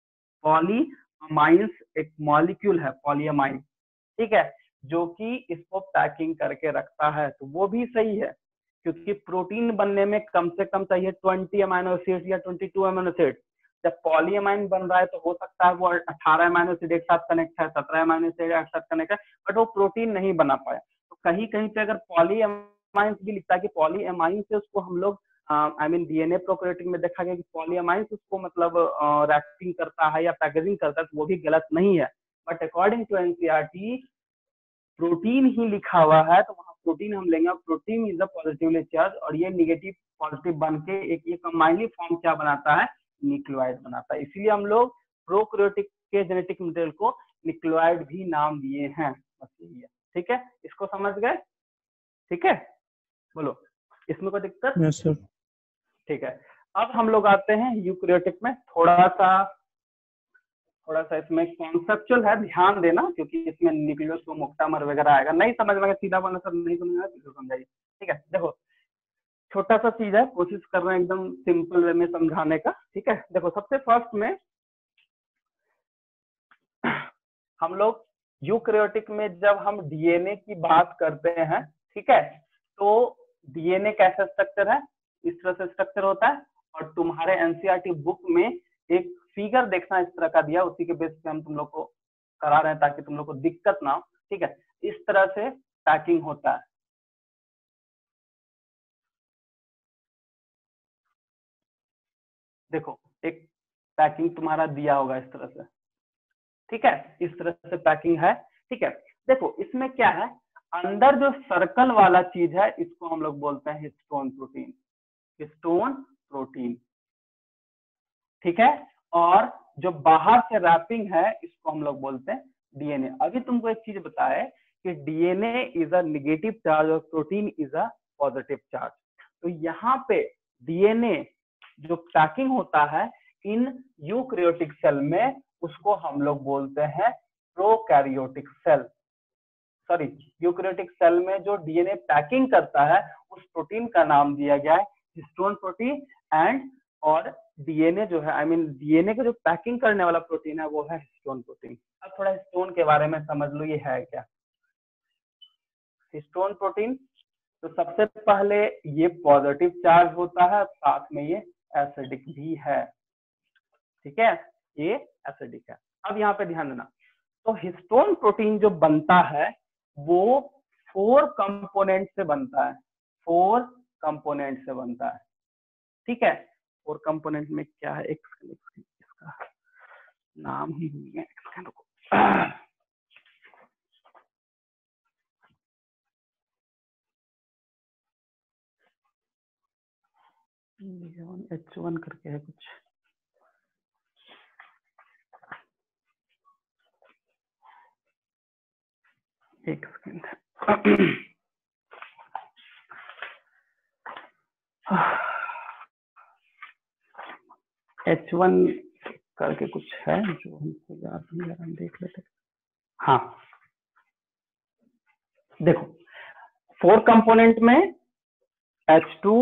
पॉलीअमाइंस एक मॉलिक्यूल है, पॉलीअमाइन, ठीक है, जो कि इसको पैकिंग करके रखता है। तो वो भी सही है, क्योंकि प्रोटीन बनने में कम से कम चाहिए ट्वेंटी अमाइनो एसिड्स या ट्वेंटी टू अमाइनो एसिड्स। जब पॉलीअमाइन बन रहा है तो हो सकता है वो अठारह अमाइनो एसिड एक साथ कनेक्ट है, सत्रह अमाइनो एसिड एक साथ कनेक्ट है, बट वो प्रोटीन नहीं बना पाया। तो कहीं कहीं पे अगर पॉलीअमाइंस भी लिखता है कि पॉलीअमाइन से उसको हम लोग आई मीन डीएनए प्रोकैरियोटिक में देखा गया कि पॉलीअमाइंस उसको मतलब रैपिंग करता है या पैकेजिंग करता है, तो वो भी गलत नहीं है। But according to NCERT protein ही लिखा हुआ है, तो वहाँ प्रोटीन हम लेंगे। Protein is a positively charge, और ये निगेटिव पॉजिटिव बन के एक ये कंबाइनली फॉर्म क्या बनाता है, न्यूक्लियोइड बनाता है। इसीलिए हम लोग प्रोकैरियोटिक के जेनेटिक मटेरियल को न्यूक्लियोइड भी नाम दिए हैं, बस यही है। ठीक है, इसको समझ गए? ठीक है, बोलो, इसमें कोई दिक्कत? Yes sir. ठीक है, अब हम लोग आते हैं यूकैरियोटिक में। थोड़ा सा थोड़ा सा इसमें कॉन्सेप्चुअल है, ध्यान देना, क्योंकि इसमें न्यूक्लियोसोम ऑक्टामर वगैरह आएगा। नहीं समझ में सीधा बोलना सर, नहीं समझ में तो समझाइए। ठीक है, देखो छोटा सा चीज है, कोशिश कर रहे हैं एकदम सिंपल वे में समझाने का। ठीक है, देखो सबसे फर्स्ट में हम लोग यूकैरियोटिक में जब हम डीएनए की बात करते हैं, ठीक है, तो डीएनए कैसा स्ट्रक्चर है, इस तरह से स्ट्रक्चर होता है। और तुम्हारे एनसीईआरटी बुक में एक फिगर देखना इस तरह का दिया, उसी के बेस पे हम तुम लोग को करा रहे हैं ताकि तुम लोग को दिक्कत ना हो। ठीक है, इस तरह से पैकिंग होता है। देखो एक पैकिंग तुम्हारा दिया होगा इस तरह से, ठीक है, इस तरह से पैकिंग है। ठीक है, देखो इसमें क्या है, अंदर जो सर्कल वाला चीज है इसको हम लोग बोलते हैं हिस्टोन प्रोटीन, हिस्टोन प्रोटीन। ठीक है, और जो बाहर से रैपिंग है इसको हम लोग बोलते हैं डीएनए। अभी तुमको एक चीज बताए कि DNA is a negative charge और protein is a positive charge. तो यहाँ पे डीएनए जो पैकिंग होता है इन यूकैरियोटिक सेल में, उसको हम लोग बोलते हैं prokaryotic cell. Sorry, eukaryotic cell में जो डीएनए पैकिंग करता है उस प्रोटीन का नाम दिया गया है हिस्टोन प्रोटीन। एंड और डीएनए जो है, आई मीन डीएनए का जो पैकिंग करने वाला प्रोटीन है वो है हिस्टोन प्रोटीन। अब थोड़ा हिस्टोन के बारे में समझ लो, ये है क्या हिस्टोन प्रोटीन। तो सबसे पहले ये पॉजिटिव चार्ज होता है, साथ में ये एसिडिक भी है, ठीक है, ये एसिडिक है। अब यहाँ पे ध्यान देना, तो हिस्टोन प्रोटीन जो बनता है वो फोर कंपोनेंट से बनता है, फोर कंपोनेंट से बनता है, ठीक है। फोर कंपोनेंट में क्या है, एक इसका नाम ही भूल गया, एच वन करके है कुछ, एक सेकेंड, एच वन करके कुछ है जो हमको याद नहीं आ रहा, हम देख लेते। हाँ देखो, फोर कंपोनेंट में H two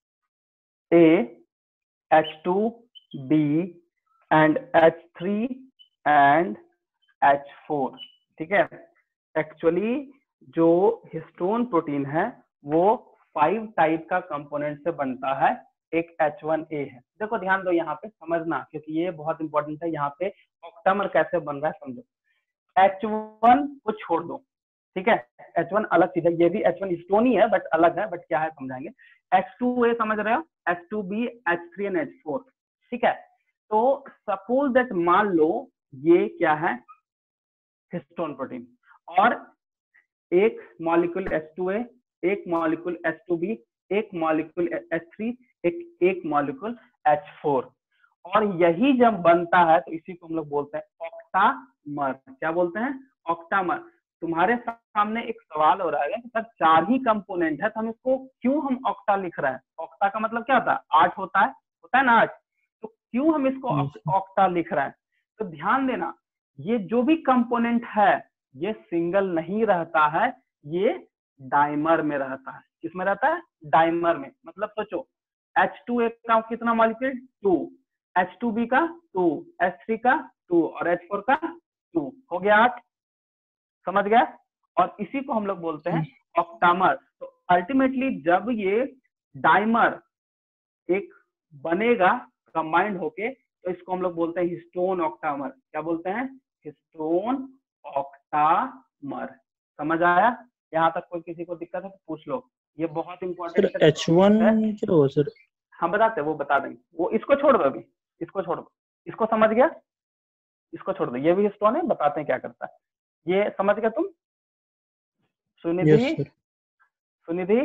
A, H two B and H three and H four, ठीक है। एक्चुअली जो हिस्टोन प्रोटीन है वो फाइव टाइप का कंपोनेंट से बनता है, एक एच वन ए है। देखो ध्यान दो यहाँ पे, समझना क्योंकि ये बहुत इंपॉर्टेंट है। यहाँ पे ऑक्टामर कैसे बन रहा है समझो। एच वन को छोड़ दो, ठीक है, एच वन अलग चीज है, ये भी एच वन हिस्टोन ही है बट अलग है, बट क्या है समझाएंगे। एच टू ए समझ रहे हो, H two B, H three and H four, ठीक है। तो सपोज दैट मान लो ये क्या है हिस्टोन प्रोटीन, और एक मॉलिक्यूल एच टू ए, एक मॉलिक्यूल एच टू बी, एक मॉलिक्यूल एच थ्री, एक एक मॉलिक्यूल एच फोर, और यही जब बनता है तो इसी को हम लोग बोलते हैं ऑक्टामर। क्या बोलते हैं, ऑक्टामर। तुम्हारे सामने एक सवाल हो रहा है कि सर चार ही कंपोनेंट है तो हम इसको क्यों हम ऑक्टा लिख रहे हैं। ऑक्टा का मतलब क्या होता है, आठ होता है, होता है ना आठ, तो क्यों हम इसको ऑक्टा लिख रहे हैं। तो ध्यान देना, ये जो भी कंपोनेंट है ये सिंगल नहीं रहता है, ये डाइमर में रहता है। किसमें रहता है, डाइमर में। मतलब सोचो एच टू ए का कितना molecule, two, H two B का टू, एच थ्री का टू और एच फोर का टू, हो गया आठ, समझ गया। और इसी को हम लोग बोलते हैं ऑक्टामर। तो अल्टीमेटली जब ये डाइमर एक बनेगा कंबाइंड होके, तो इसको हम लोग बोलते हैं हिस्टोन ऑक्टामर। क्या बोलते हैं, हिस्टोन ऑक्टामर। समझ आया, यहाँ तक कोई किसी को दिक्कत है तो पूछ लो, ये बहुत इंपॉर्टेंट है। एच वन क्या हुआ सर, हम बताते वो बता देंगे, वो इसको छोड़ दो अभी, इसको छोड़ दो, इसको समझ गया, इसको छोड़ दो, ये भी हिस्टोन है, बताते हैं क्या करता है। ये समझ गया तुम, Sunidhi? yes, Sunidhi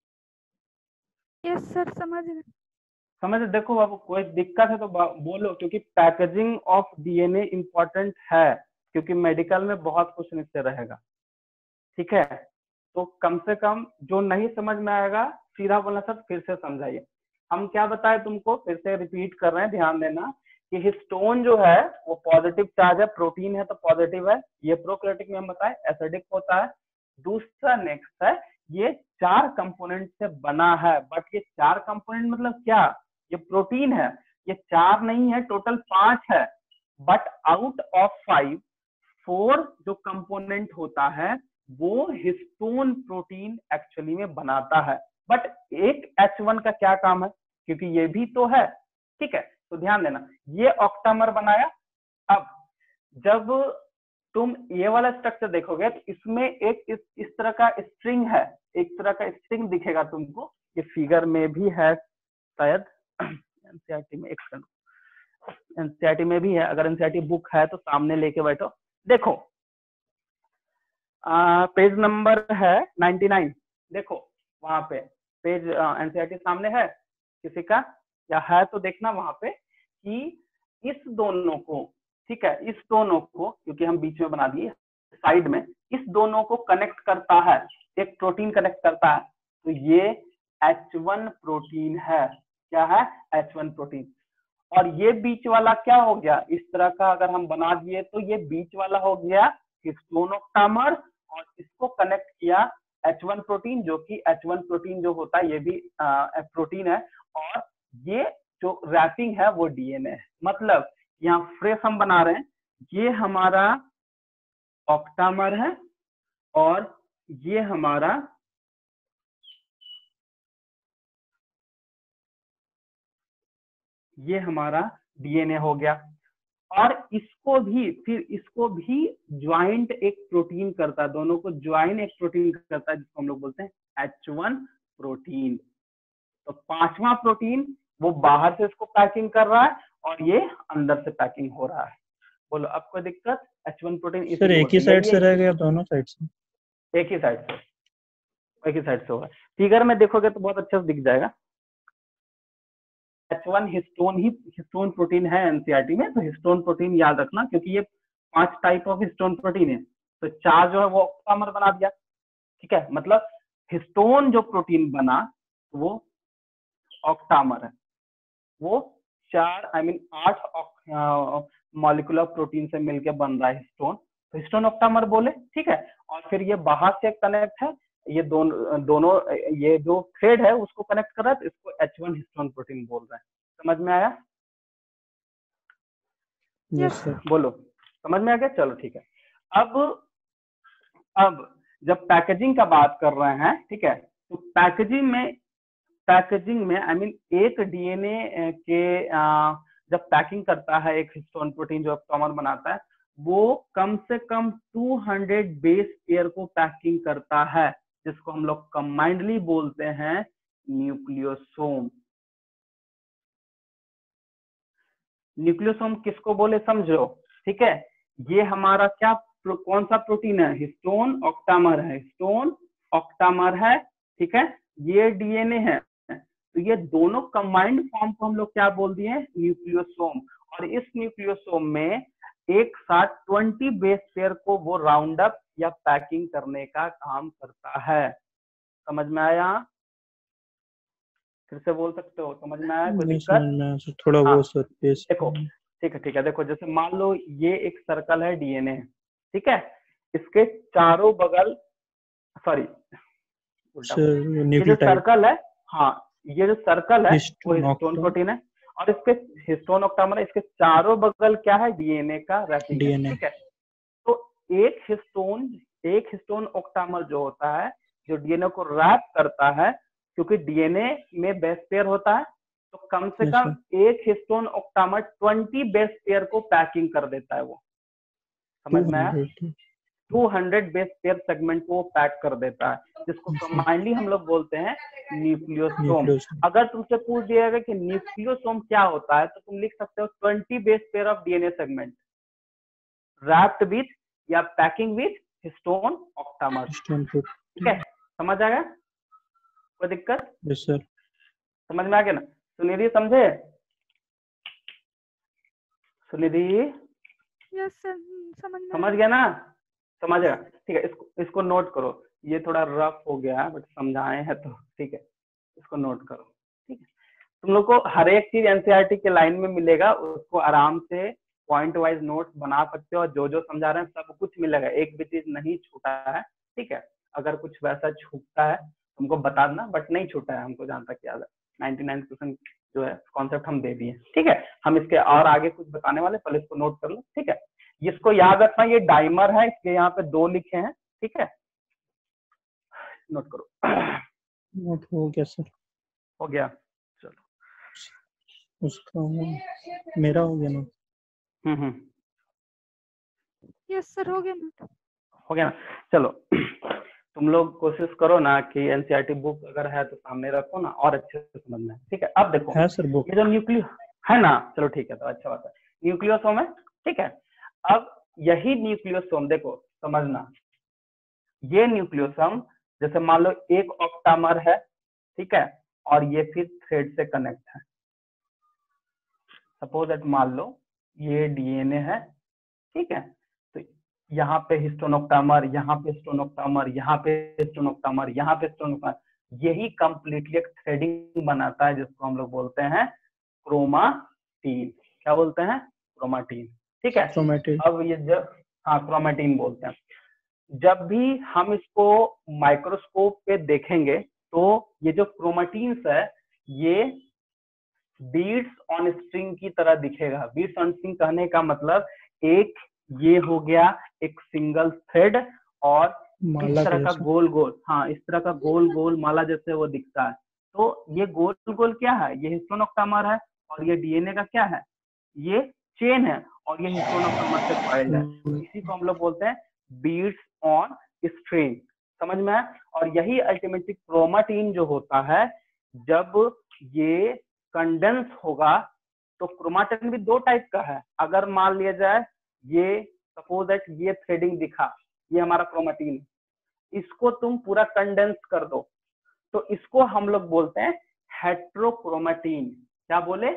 yes sir, समझ गए। समझ। देखो बाबू कोई दिक्कत है तो बोलो, क्योंकि पैकेजिंग ऑफ डीएनए इंपॉर्टेंट है, क्योंकि मेडिकल में बहुत क्वेश्चन इससे रहेगा, ठीक है। तो कम से कम जो नहीं समझ में आएगा सीधा बोलना सर फिर से समझाइए। हम क्या बताए तुमको, फिर से रिपीट कर रहे हैं, ध्यान देना कि हिस्टोन जो है वो पॉजिटिव चार्ज है, प्रोटीन है तो पॉजिटिव है। ये प्रोकैरियोटिक में हम बताए एसिडिक होता है। दूसरा नेक्स्ट है, ये चार कंपोनेंट से बना है, बट ये चार कंपोनेंट मतलब क्या, ये प्रोटीन है, ये चार नहीं है, टोटल पांच है, but out of five four जो कंपोनेंट होता है वो हिस्टोन प्रोटीन एक्चुअली में बनाता है। बट एक एच वन का क्या काम है, क्योंकि ये भी तो है, ठीक है। तो ध्यान देना, ये ऑक्टामर बनाया। अब जब तुम ये वाला स्ट्रक्चर देखोगे तो इसमें एक इस, इस तरह का स्ट्रिंग है, एक तरह का स्ट्रिंग दिखेगा तुमको, ये फिगर में भी है शायद एनसीईआरटी में, एक एनसीईआरटी में भी है, अगर एनसीईआरटी बुक है तो सामने लेके बैठो। देखो आ, पेज नंबर है निन्यानवे, देखो वहां पे पेज एनसीईआरटी सामने है किसी का, या है तो देखना वहां पे कि इस दोनों को, ठीक है, इस दोनों को, क्योंकि हम बीच में बना दिए साइड में, इस दोनों को कनेक्ट करता है, एक प्रोटीन कनेक्ट करता है, तो ये एच वन प्रोटीन है। क्या है? H one protein. और ये बीच वाला क्या हो गया? इस तरह का अगर हम बना दिए तो ये बीच वाला हो गया हिस्टोन ऑक्टामर, और इसको कनेक्ट किया एच वन प्रोटीन, जो कि एच वन प्रोटीन जो होता है ये भी प्रोटीन है, और ये जो रैपिंग है वो डीएनए है। मतलब यहाँ फ्रेश हम बना रहे हैं, ये हमारा ऑक्टामर है और ये हमारा ये हमारा डीएनए हो गया। और इसको भी फिर इसको भी ज्वाइंट एक प्रोटीन करता है, दोनों को ज्वाइन एक प्रोटीन करता है, जिसको हम लोग बोलते हैं एच वन प्रोटीन। तो पांचवा प्रोटीन वो बाहर से इसको पैकिंग कर रहा है और ये अंदर से पैकिंग हो रहा है। बोलो अब कोई दिक्कत? एच वन प्रोटीन सर एक ही साइड से रह गया, दोनों साइड से? एक ही साइड से, एक ही साइड से होगा। फिगर में देखोगे तो बहुत अच्छे से दिख जाएगा। एच वन हिस्टोन ही हिस्टोन प्रोटीन है एनसीईआरटी में, तो हिस्टोन प्रोटीन याद रखना, क्योंकि ये पांच टाइप ऑफ हिस्टोन प्रोटीन है। तो चार जो है वो ऑक्टामर बना दिया, ठीक है, मतलब हिस्टोन जो प्रोटीन बना वो ऑक्टामर है, वो चार आई मीन आठ मॉलिक्यूलर प्रोटीन से मिलके बन रहा है हिस्टोन, तो हिस्टोन ऑक्टामर बोले, ठीक है। और फिर ये बाहर से कनेक्ट है, ये दोनों दोनों ये जो थ्रेड है उसको कनेक्ट कर रहा है, तो इसको एच वन हिस्टोन प्रोटीन बोल रहे हैं। समझ में आया? yes, बोलो समझ में आ गया? चलो ठीक है। अब अब जब पैकेजिंग का बात कर रहे हैं, ठीक है, तो पैकेजिंग में पैकेजिंग में आई मीन एक डीएनए के आ, जब पैकिंग करता है एक हिस्टोन प्रोटीन जो ऑक्टामर बनाता है, वो कम से कम दो सौ बेस पेयर को पैकिंग करता है, जिसको हम लोग कंबाइंडली बोलते हैं न्यूक्लियोसोम। न्यूक्लियोसोम किसको बोले समझो, ठीक है। ये हमारा क्या कौन सा प्रोटीन है? हिस्टोन ऑक्टामर है, हिस्टोन ऑक्टामर है, ठीक है। ये डीएनए है, तो ये दोनों कंबाइंड फॉर्म को हम लोग क्या बोल दिए? न्यूक्लियोसोम। और इस न्यूक्लियोसोम में एक साथ बीस बेस पेयर को वो राउंड अप या पैकिंग करने का काम करता है। समझ में आया? फिर से बोल सकते हो, समझ में आया? कोई दिक्कत? थोड़ा हाँ, बहुत देखो ठीक है ठीक है। देखो जैसे मान लो ये एक सर्कल है डीएनए, ठीक है, इसके चारों बगल सॉरी ये जो सर्कल है, हाँ ये जो सर्कल है वो हिस्टोन प्रोटीन है, और इसके हिस्टोन ऑक्टामर है, इसके चारों बगल क्या है? डीएनए का रैपिंग है, ठीक है। तो एक हिस्टोन एक हिस्टोन ऑक्टामर जो होता है, जो डीएनए को रैप करता है, क्योंकि डीएनए में बेस पेयर होता है, तो कम से कम एक हिस्टोन ऑक्टामर बीस बेस पेयर को पैकिंग कर देता है वो। समझ में आया? दो सौ बेस पेयर सेगमेंट को पैक कर देता है, जिसको कंबाइंडली हम लोग बोलते हैं न्यूक्लियोसोम। अगर तुमसे पूछ दिया जाएगा कि न्यूक्लियोसोम क्या होता है, तो तुम लिख सकते हो बीस base pair of DNA segment wrapped with या पैकिंग विथ हिस्टोन ऑक्टामर, ठीक है। समझ आ गया? कोई दिक्कत? Yes sir. समझ में आ गया ना? सुनिधि समझे? सुनिधि यस सर, समझ में समझ गया ना? समझ गया, ठीक है। इसको इसको नोट करो, ये थोड़ा रफ हो गया है बट समझाए हैं तो ठीक है, इसको नोट करो, ठीक है। तुम लोग को हर एक चीज एनसीईआरटी के लाइन में मिलेगा, उसको आराम से पॉइंट वाइज नोट्स बना सकते हो, और जो जो समझा रहे हैं सब कुछ मिलेगा, एक भी चीज नहीं छूटा है, ठीक है। अगर कुछ वैसा छूटता है तुमको बता देना, बट नहीं छूटा है हमको जहाँ तक याद है, निन्यानवे परसेंट जो है कॉन्सेप्ट हम दे दिए, ठीक है। हम इसके और आगे कुछ बताने वाले, पहले इसको नोट कर लो, ठीक है। इसको याद रखना, ये डाइमर है, इसके यहाँ पे दो लिखे हैं, ठीक है, नोट करो। नोट हो गया सर। हो गया, चलो उसका मेरा हो गया ना? हम्म हम्म यस सर, हो गया ना? हो गया ना? चलो तुम लोग कोशिश करो ना कि एनसीईआरटी बुक अगर है तो सामने रखो ना, और अच्छे से समझना है, ठीक है। अब देखो है सर बुक, ये जो न्यूक्लियो है ना, चलो ठीक है, तो अच्छा बात है, न्यूक्लियोसोम है, ठीक है। अब यही न्यूक्लियोसोम देखो समझना, ये न्यूक्लियोसोम जैसे मान लो एक ऑक्टामर है, ठीक है, और ये फिर थ्रेड से कनेक्ट है। सपोज दैट मान लो ये डीएनए है, ठीक है। तो यहाँ पे हिस्टोनोक्टामर, यहाँ पे हिस्टोनोक्टामर, यहाँ पे हिस्टोनोक्टामर, यहाँ पे हिस्टोनोक्टामर, यही कंप्लीटली एक थ्रेडिंग बनाता है जिसको हम लोग बोलते हैं क्रोमाटीन। क्या बोलते हैं? क्रोमाटीन, ठीक है। क्रोमेटिन। अब ये जब, हाँ क्रोमाटीन बोलते हैं। जब भी हम इसको माइक्रोस्कोप पे देखेंगे तो ये जो क्रोमाटीन्स है ये बीड्स ऑन स्ट्रिंग की तरह दिखेगा। बीड्स ऑन स्ट्रिंग कहने का मतलब एक ये हो गया एक सिंगल थ्रेड और इस तरह का गोल गोल, हाँ इस तरह का गोल गोल माला जैसे वो दिखता है। तो ये गोल गोल क्या है? ये हिस्टोनोक्टामर है और ये डीएनए का क्या है? ये चेन है और ये हिस्टोनोक्टामर से कॉइल्ड है। इसी को हम लोग बोलते हैं बीड्स ऑन स्ट्रिंग। समझ में आया? और यही अल्टीमेटली क्रोमाटीन जो होता है, जब ये कंडेंस होगा तो क्रोमाटिन भी दो टाइप का है। अगर मान लिया जाए ये सपोज दैट ये थ्रेडिंग दिखा, ये हमारा क्रोमाटीन, इसको तुम पूरा कंडेंस कर दो तो इसको हम लोग बोलते हैं हेट्रोक्रोमेटिन। क्या बोले?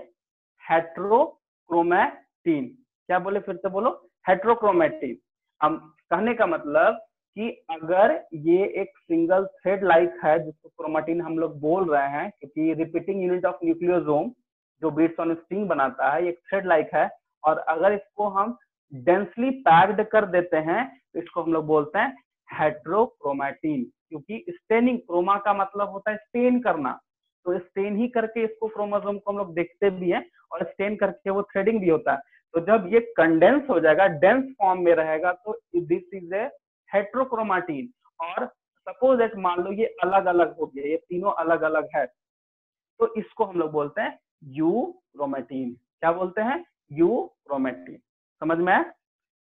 हेट्रोक्रोमेटिन। क्या बोले? फिर से बोलो, हेट्रोक्रोमेटिन। हम कहने का मतलब कि अगर ये एक सिंगल थ्रेड लाइक है जिसको क्रोमेटिन हम लोग बोल रहे हैं, क्योंकि रिपीटिंग यूनिट ऑफ न्यूक्लियोसोम जो बीट्स ऑन स्ट्रिंग बनाता है एक थ्रेड लाइक है, और अगर इसको हम डेंसली पैक्ड कर देते हैं तो इसको हम लोग बोलते हैं हेट्रोक्रोमेटिन। क्योंकि स्टेनिंग, क्रोमा का मतलब होता है स्टेन करना, तो स्टेन ही करके इसको क्रोमोसोम को हम लोग देखते भी हैं और स्टेन करके वो थ्रेडिंग भी होता है। तो जब ये कंडेंस हो जाएगा, डेंस फॉर्म में रहेगा, तो दिस इज ए हेट्रोक्रोमेटिन। और सपोज दैट मान लो ये अलग अलग हो गया, ये तीनों अलग अलग है, तो इसको हम लोग बोलते हैं यू क्रोमेटिन। क्या बोलते हैं? Euchromatin. समझ में आया?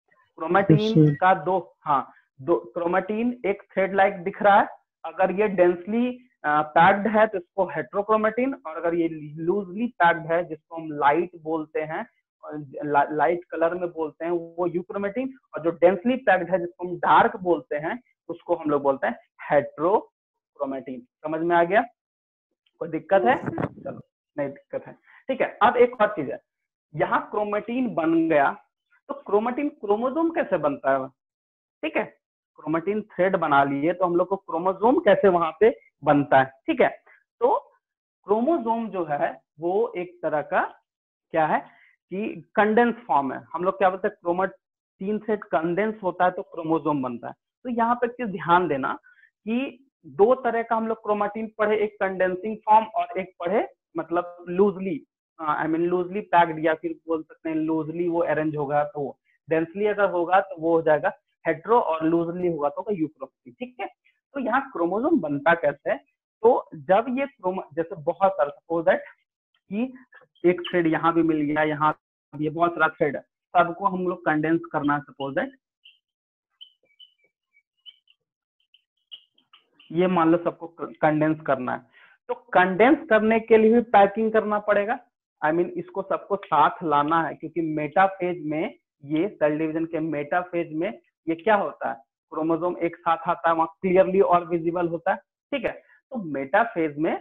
क्रोमेटिन का दो, हाँ दो क्रोमेटिन एक थ्रेड लाइक दिख रहा है, अगर ये डेंसली पैक्ड है तो इसको हेट्रोक्रोमेटिन, और अगर ये लूजली पैक्ड है जिसको हम लाइट बोलते हैं, ला, लाइट कलर में बोलते हैं, वो यूक्रोमेटिन, और जो डेंसली पैक्ड है जिसको हम डार्क बोलते हैं उसको हम लोग बोलते हैं हेट्रोक्रोमेटिन। समझ में आ गया? कोई दिक्कत है? चलो, नहीं दिक्कत है, ठीक है। अब एक और चीज है, यहाँ क्रोमेटिन बन गया तो क्रोमेटिन क्रोमोसोम कैसे बनता है? ठीक है, क्रोमेटिन थ्रेड बना लिए तो हम लोग को क्रोमोसोम कैसे वहां पे बनता है? ठीक है, तो क्रोमोसोम जो है वो एक तरह का क्या है कि कंडेंस फॉर्म है। हम लोग क्या बोलते हैं? क्रोमेटिन थ्रेड कंडेंस होता है तो क्रोमोसोम बनता है। तो यहाँ पे चीज ध्यान देना कि दो तरह का हम लोग क्रोमेटिन पढ़े, एक कंडेंसिंग फॉर्म और एक पढ़े मतलब loosely, I mean loosely packed, या फिर बोल सकते हैं लूजली वो अरेंज होगा तो वो, डेंसली अगर होगा तो वो हो जाएगा हेट्रो, और लूजली होगा तो यूक्रोमेटिन। ठीक है, तो यहाँ क्रोमोसोम बनता कैसे है? तो जब ये क्रोमो, जैसे बहुत सारा सपोज दैट कि एक थ्रेड यहाँ भी मिल गया, यहाँ ये बहुत सारा थ्रेड है, सबको हम लोग कंडेंस करना, सपोज दैट ये मान लो सबको कंडेंस करना है, तो कंडेंस करने के लिए भी पैकिंग करना पड़ेगा। आई I मीन mean, इसको सबको साथ लाना है, क्योंकि मेटाफेज में, ये सेल डिवीजन के मेटाफेज में ये क्या होता है? क्रोमोसोम एक साथ आता है, वहां क्लियरली और विजिबल होता है। ठीक है, तो मेटाफेज में,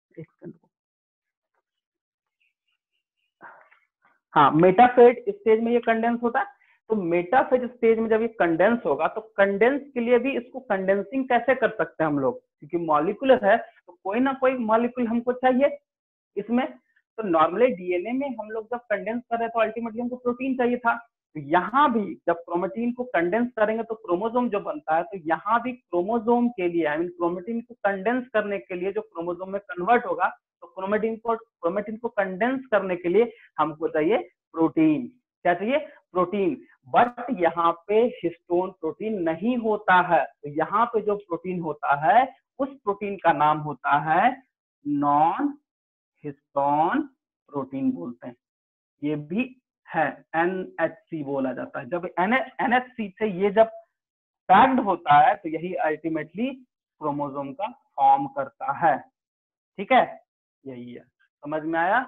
हाँ मेटाफेज स्टेज में ये कंडेंस होता है। तो मेटाफेज स्टेज में जब ये कंडेंस होगा तो कंडेंस के लिए भी इसको कंडेंसिंग कैसे कर सकते हैं हम लोग? क्योंकि मॉलिक्यूलर है तो कोई ना कोई मॉलिक्यूल हमको चाहिए इसमें। तो नॉर्मली डीएनए में हम लोग जब कंडेंस कर रहे हैं तो अल्टीमेटली हमको प्रोटीन चाहिए था। तो यहाँ भी जब क्रोमेटिन को कंडेंस करेंगे तो क्रोमोसोम जो बनता है, तो यहाँ भी क्रोमोसोम के लिए, आई मीन क्रोमेटिन को कंडेंस करने के लिए जो क्रोमोसोम में कन्वर्ट होगा, तो क्रोमेटिन को क्रोमेटिन को कंडेंस करने के लिए हमको चाहिए प्रोटीन। क्या चाहिए? प्रोटीन। बट यहाँ पे हिस्टोन प्रोटीन नहीं होता है, तो यहाँ पे जो प्रोटीन होता है उस प्रोटीन का नाम होता है नॉन हिस्टोन प्रोटीन बोलते हैं। ये भी है, एन एच सी बोला जाता है। जब एन एच सी से ये जब पैक्ड होता है तो यही अल्टीमेटली क्रोमोसोम का फॉर्म करता है। ठीक है, यही है। समझ में आया?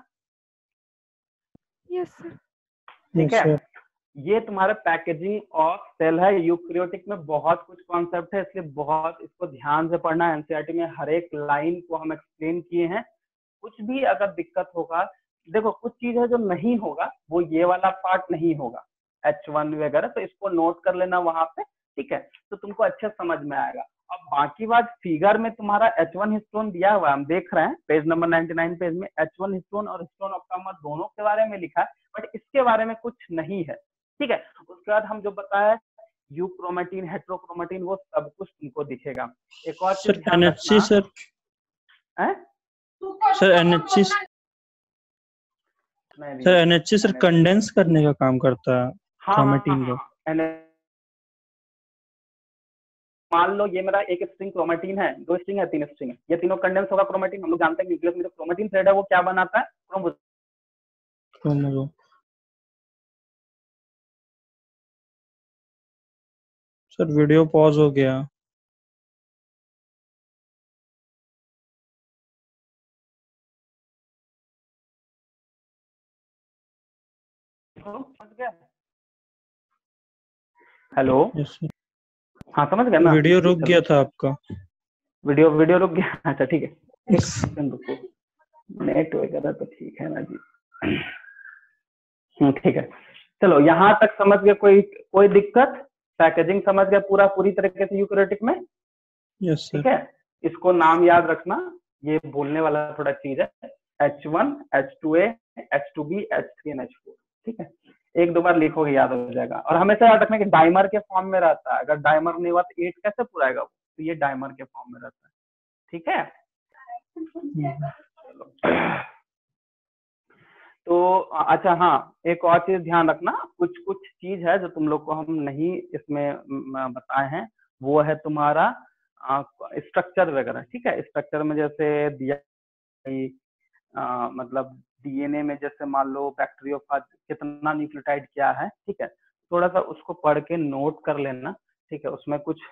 Yes sir. ठीक है, ये तुम्हारा पैकेजिंग ऑफ सेल है। यूकैरियोटिक में बहुत कुछ कॉन्सेप्ट है, इसलिए बहुत इसको ध्यान से पढ़ना है। एनसीईआरटी में हर एक लाइन को हम एक्सप्लेन किए हैं। कुछ भी अगर दिक्कत होगा देखो कुछ चीज है जो नहीं होगा, वो ये वाला पार्ट नहीं होगा एच वन वगैरह, तो इसको नोट कर लेना वहां पे, ठीक है, तो तुमको अच्छे समझ में आएगा। अब बाकी बात, फिगर में तुम्हारा एच वन हिस्टोन दिया हुआ है, हम देख रहे हैं page number ninety nine page में एच वन हिस्टोन और हिस्टोन ऑक्टामर दोनों के बारे में लिखा है, बट इसके बारे में कुछ नहीं है, ठीक है। उसके बाद हम जो बताया यू क्रोमेटिन, हेट्रोक्रोमेटिन, वो सब कुछ तुमको दिखेगा। एक और चीज ध्यान रखना सर है sir NHC sir NHC sir condense करने का काम करता है क्रोमेटिन को। मान लो ये मेरा एक स्ट्रिंग क्रोमेटिन है, दो स्ट्रिंग है, तीन स्ट्रिंग है, ये तीनों कंडेंस होगा क्रोमेटिन। हम लोग जानते हैं न्यूक्लियस में जो क्रोमेटिन थ्रेड है वो क्या बनाता है, क्रोमोसोम। सर वीडियो पॉज हो गया। हेलो, yes, हाँ समझ गया ना, वीडियो रुक गया था आपका। वीडियो वीडियो रुक गया, अच्छा ठीक है, एक सेकंड रुको, नेट वगैरह तो ठीक है ना जी। ठीक है, चलो यहाँ तक समझ गए, कोई कोई दिक्कत? पैकेजिंग समझ गए पूरा पूरी तरीके से यूकैरियोटिक में? Yes sir. ठीक है, इसको नाम याद रखना, ये बोलने वाला थोड़ा चीज है, H one, H two A, H two B, H three and H four, ठीक है, एक दो बार लिखोगे याद हो जाएगा। और हमेशा याद रखना कि डाइमर के फॉर्म में रहता है, अगर डाइमर नहीं हुआ तो एट कैसे पूरा आएगा, तो ये डाइमर के फॉर्म में रहता है, ठीक है। तो अच्छा हाँ, एक और चीज ध्यान रखना, कुछ कुछ चीज है जो तुम लोग को हम नहीं इसमें बताए हैं, वो है तुम्हारा स्ट्रक्चर वगैरह, ठीक है। स्ट्रक्चर में जैसे दिया आ, मतलब डीएनए में जैसे मान लो बैक्टीरियोफेज कितना न्यूक्लियोटाइड क्या है, ठीक है, थोड़ा सा उसको पढ़ के नोट कर लेना, ठीक है। उसमें कुछ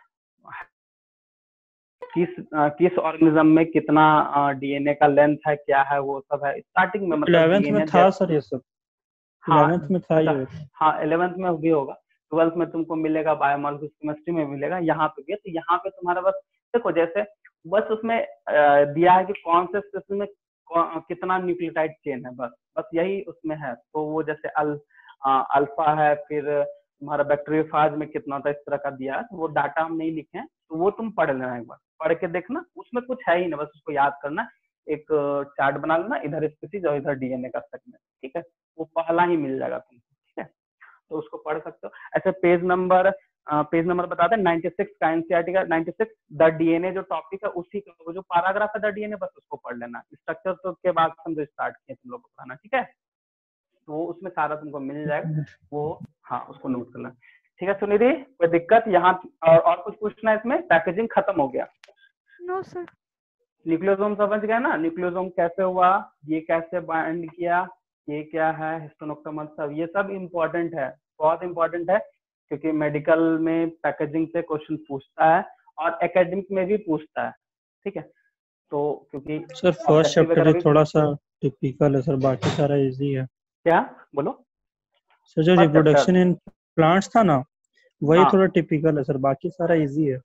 किस आ, किस ऑर्गेनिज्म में कितना डीएनए का लेंथ है, क्या है, वो सब है स्टार्टिंग में, मतलब इलेवेंथ में था सर ये सब। इलेवेंथ में था ये। हाँ इलेवेंथ में भी होगा, ट्वेल्थ में तुमको मिलेगा, बायोमॉलिक्यूल्स केमिस्ट्री में मिलेगा, यहाँ पे भी। तो यहाँ पे तुम्हारा बस देखो, जैसे बस उसमें दिया है कि कौन से स्पेसीज में कितना न्यूक्लियोटाइड चेन है, बस बस यही उसमें है। तो वो जैसे अल अल्फा है, फिर तुम्हारा बैक्टीरियोफेज में कितना होता है, इस तरह का दिया है। तो वो डाटा हम नहीं लिखे हैं, तो वो तुम पढ़ लेना, एक बार पढ़ के देखना, उसमें कुछ है ही ना, बस उसको याद करना, एक चार्ट बना लेना, इधर स्पीसीज और इधर डीएनए का सेगमेंट, ठीक है, वो पहला ही मिल जाएगा तुमको, ठीक है, तो उसको पढ़ सकते हो। ऐसे पेज नंबर पेज नंबर बताते हैं नाइनटी सिक्स का, एनसीईआरटी का नाइनटी सिक्स, द डीएनए जो टॉपिक है उसी का वो जो पैराग्राफ है द डीएनए, बस उसको पढ़ लेना। स्ट्रक्चर तो के बाद हम जो स्टार्ट किए तुम लोग को पढ़ाना, ठीक है, तो वो उसमें सारा तुमको मिल जाएगा, वो हाँ उसको नोट करना, ठीक है। सुनिधि कोई दिक्कत यहाँ? और, और कुछ पूछना है इसमें? पैकेजिंग खत्म हो गया? No sir. न्यूक्लियोसोम समझ गए ना, न्यूक्लियोसोम कैसे हुआ, ये कैसे बाइंड किया, ये क्या है, हिस्टोन ऑक्टामर, सब ये सब इम्पोर्टेंट है, बहुत इम्पोर्टेंट है, क्योंकि मेडिकल में पैकेजिंग से क्वेश्चन पूछता है और एकेडमिक में भी पूछता है, ठीक है। तो क्योंकि सर फर्स्ट चैप्टर थोड़ा सा टिपिकल है सर, बाकी सारा इजी है। क्या बोलो? सर जो रिप्रोडक्शन इन प्लांट्स था ना, वही हाँ। थोड़ा टिपिकल है सर, बाकी सारा इजी है।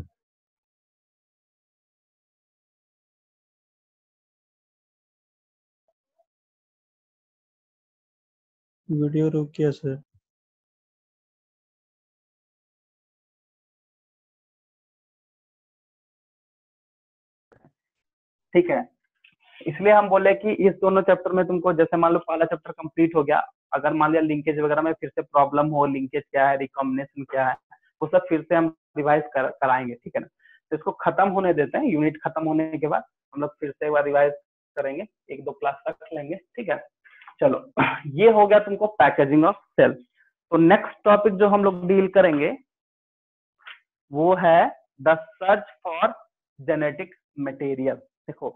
वीडियो रुक गया सर। ठीक है, इसलिए हम बोले कि इस दोनों चैप्टर में तुमको, जैसे मान लो पहला चैप्टर कंप्लीट हो गया, अगर मान लिया लिंकेज वगैरह में फिर से प्रॉब्लम हो, लिंकेज क्या है, रिकॉम्बिनेशन क्या है, वो सब फिर से हम रिवाइज कर, कराएंगे, ठीक है ना। तो इसको खत्म होने देते हैं, यूनिट खत्म होने के बाद हम लोग फिर से एक बार रिवाइज करेंगे, एक दो क्लास तक लेंगे, ठीक है। चलो ये हो गया तुमको पैकेजिंग ऑफ सेल। तो नेक्स्ट टॉपिक जो हम लोग डील करेंगे वो है the search for genetic material. देखो,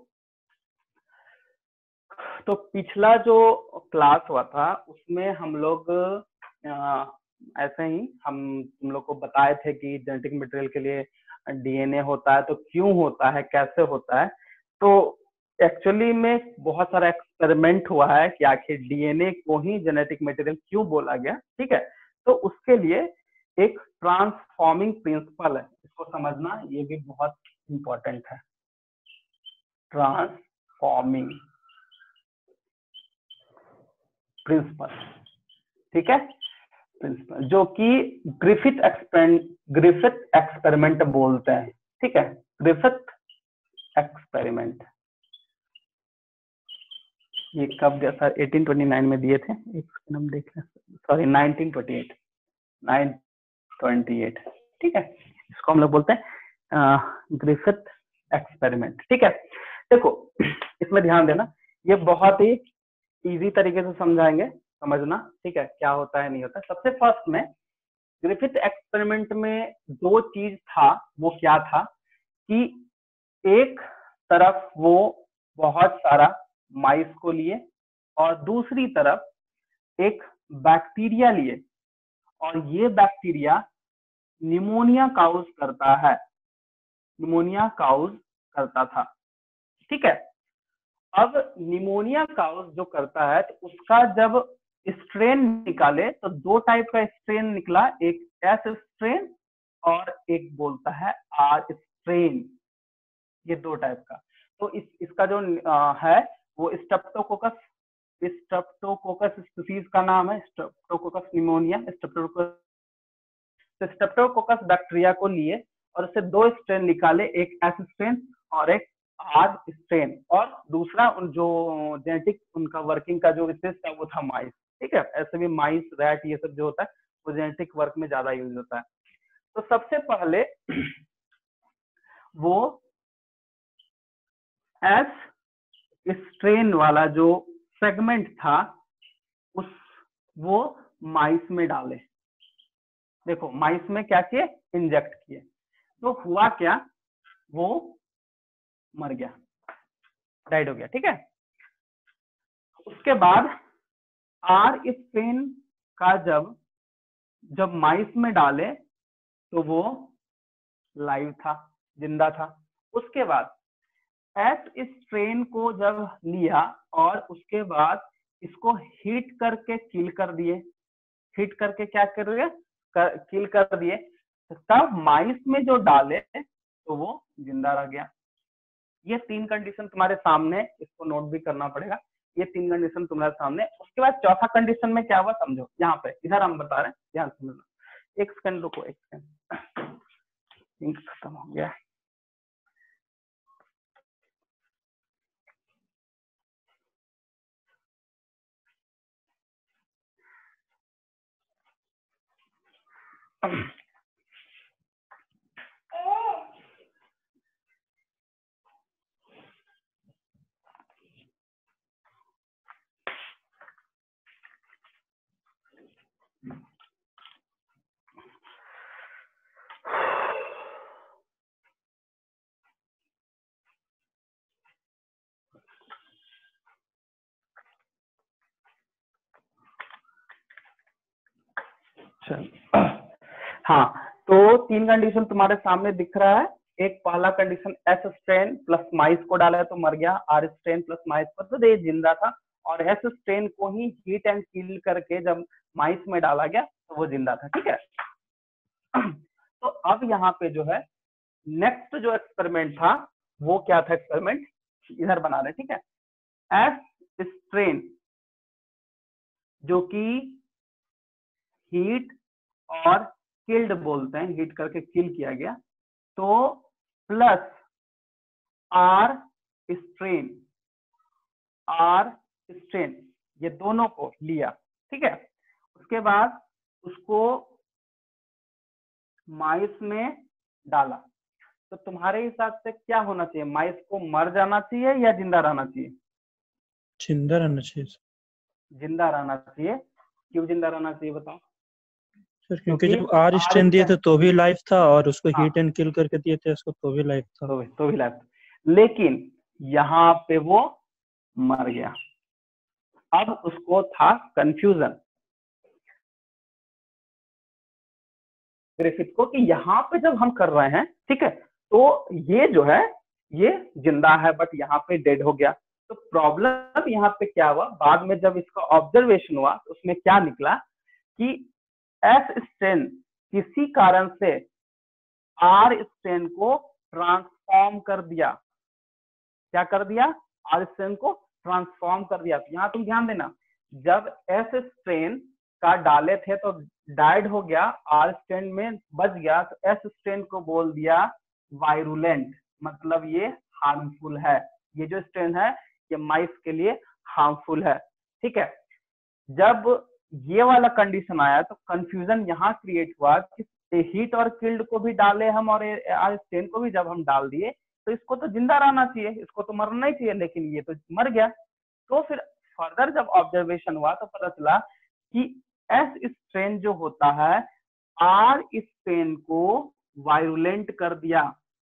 तो पिछला जो क्लास हुआ था उसमें हम लोग ऐसे ही हम तुम लोग को बताए थे कि जेनेटिक मटेरियल के लिए डीएनए होता है, तो क्यों होता है, कैसे होता है। तो एक्चुअली में बहुत सारा एक्सपेरिमेंट हुआ है कि आखिर डीएनए को ही जेनेटिक मटेरियल क्यों बोला गया, ठीक है। तो उसके लिए एक ट्रांसफॉर्मिंग प्रिंसिपल है, इसको समझना, ये भी बहुत इंपॉर्टेंट है। ट्रांसफॉर्मिंग प्रिंसिपल, ठीक है, प्रिंसिपल, जो कि ग्रिफिथ एक्सपेरिमेंट ग्रिफिथ एक्सपेरिमेंट बोलते हैं, ठीक है, ग्रिफिथ एक्सपेरिमेंट। ये कब दिया सर? अठारह सौ उनतीस में दिए थे, एक सेकंड हम देख लें, sorry nineteen twenty eight, nine twenty eight, ठीक है, इसको हम लोग बोलते हैं ग्रिफिथ एक्सपेरिमेंट, ठीक है। देखो इसमें ध्यान देना, ये बहुत ही इजी तरीके से समझाएंगे, समझना, ठीक है, क्या होता है नहीं होता है। सबसे फर्स्ट में ग्रिफिथ एक्सपेरिमेंट में दो चीज था, वो क्या था कि एक तरफ वो बहुत सारा माइस को लिए और दूसरी तरफ एक बैक्टीरिया लिए, और ये बैक्टीरिया निमोनिया काउज करता है, निमोनिया काउज करता था, ठीक है। अब निमोनिया काउज जो करता है तो उसका जब स्ट्रेन निकाले तो दो टाइप का स्ट्रेन निकला, एक एस स्ट्रेन और एक बोलता है आर स्ट्रेन, ये दो टाइप का। तो इस इसका जो आ, है वो स्ट्रेप्टोकोकस, स्ट्रेप्टोकोकस स्पीसीज का नाम है Streptococcus pneumoniae, Streptococcus Streptococcus bacteria को लिए और उससे दो स्ट्रेन निकाले, एक एस स्ट्रेन और एक आर स्ट्रेन, और दूसरा जो जेनेटिक उनका वर्किंग का जो विशेष था वो था माइस, ठीक है। ऐसे भी माइस, रैट, ये सब जो होता है वो जेनेटिक वर्क में ज्यादा यूज होता है। तो सबसे पहले वो एस स्ट्रेन वाला जो सेगमेंट था उस वो माइस में डाले, देखो माइस में क्या किए, इंजेक्ट किए, तो हुआ क्या, वो मर गया, डाइड हो गया, ठीक है। उसके बाद आर स्ट्रेन का जब जब माइस में डाले तो वो लाइव था, जिंदा था। उसके बाद एस स्ट्रेन को जब लिया और उसके बाद इसको हीट करके किल कर दिए, हीट करके क्या कर दिए, कर, किल कर दिए, तब माइस में जो डाले तो वो जिंदा रह गया। ये तीन कंडीशन तुम्हारे सामने, इसको नोट भी करना पड़ेगा, ये तीन कंडीशन तुम्हारे सामने। उसके बाद चौथा कंडीशन में क्या हुआ समझो, यहाँ पे इधर हम बता रहे हैं, ध्यान समझना। एक सेकंड रुको, एक सेकंड, इंक खत्म हो गया। हाँ, तो तीन कंडीशन तुम्हारे सामने दिख रहा है। एक पहला condition S strain plus mice को डाला तो मर गया, आर स्ट्रेन प्लस माइस को तो ये जिंदा था, और एस स्ट्रेन को ही हीट एंड किल करके जब माइस में डाला गया तो वो जिंदा था, ठीक है। तो अब यहाँ पे जो है नेक्स्ट जो एक्सपेरिमेंट था वो क्या था, एक्सपेरिमेंट इधर बना रहे, ठीक है। एस स्ट्रेन जो कि हीट और किल्ड बोलते हैं, हीट करके किल किया गया, तो plus R strain, R strain ये दोनों को लिया, ठीक है। उसके बाद उसको माइस में डाला, तो तुम्हारे हिसाब से क्या होना चाहिए, माइस को मर जाना चाहिए या जिंदा रहना चाहिए? जिंदा रहना चाहिए, जिंदा रहना चाहिए। क्यों जिंदा रहना चाहिए बताओ? सर क्योंकि जब आर स्ट्रेन दिए थे तो भी लाइफ था, और उसको हीट एंड किल करके दिए थे उसको तो भी लाइफ था, तो, तो भी लाइफ था, लेकिन यहाँ पे वो मर गया। अब उसको था कंफ्यूजन ग्रिफिथ को कि यहाँ पे जब हम कर रहे हैं, ठीक है, तो ये जो है ये जिंदा है बट यहाँ पे डेड हो गया। तो प्रॉब्लम यहाँ पे क्या हुआ, बाद में जब इसका ऑब्जर्वेशन हुआ तो उसमें क्या निकला कि एस स्ट्रेन किसी कारण से आर स्ट्रेन को ट्रांसफॉर्म कर दिया। क्या कर दिया? आर स्ट्रेन को ट्रांसफॉर्म कर दिया। तो यहाँ तुम ध्यान देना, जब एस स्ट्रेन का डाले थे तो डाइड हो गया, आर स्ट्रेन में बच गया, तो एस स्ट्रेन को बोल दिया वायरुलेंट, मतलब ये हार्मफुल है, ये जो स्ट्रेन है ये माइस के लिए हार्मफुल है। ठीक है, जब ये वाला कंडीशन आया तो कंफ्यूजन यहाँ क्रिएट हुआ कि हीट और किल्ड को भी डाले हम और आर स्ट्रेन को भी जब हम डाल दिए तो इसको तो जिंदा रहना चाहिए, इसको तो मरना ही चाहिए, लेकिन ये तो मर गया। तो फिर फर्दर जब ऑब्जर्वेशन हुआ तो पता चला कि एस स्ट्रेन जो होता है आर स्ट्रेन को वायरुलेंट कर दिया,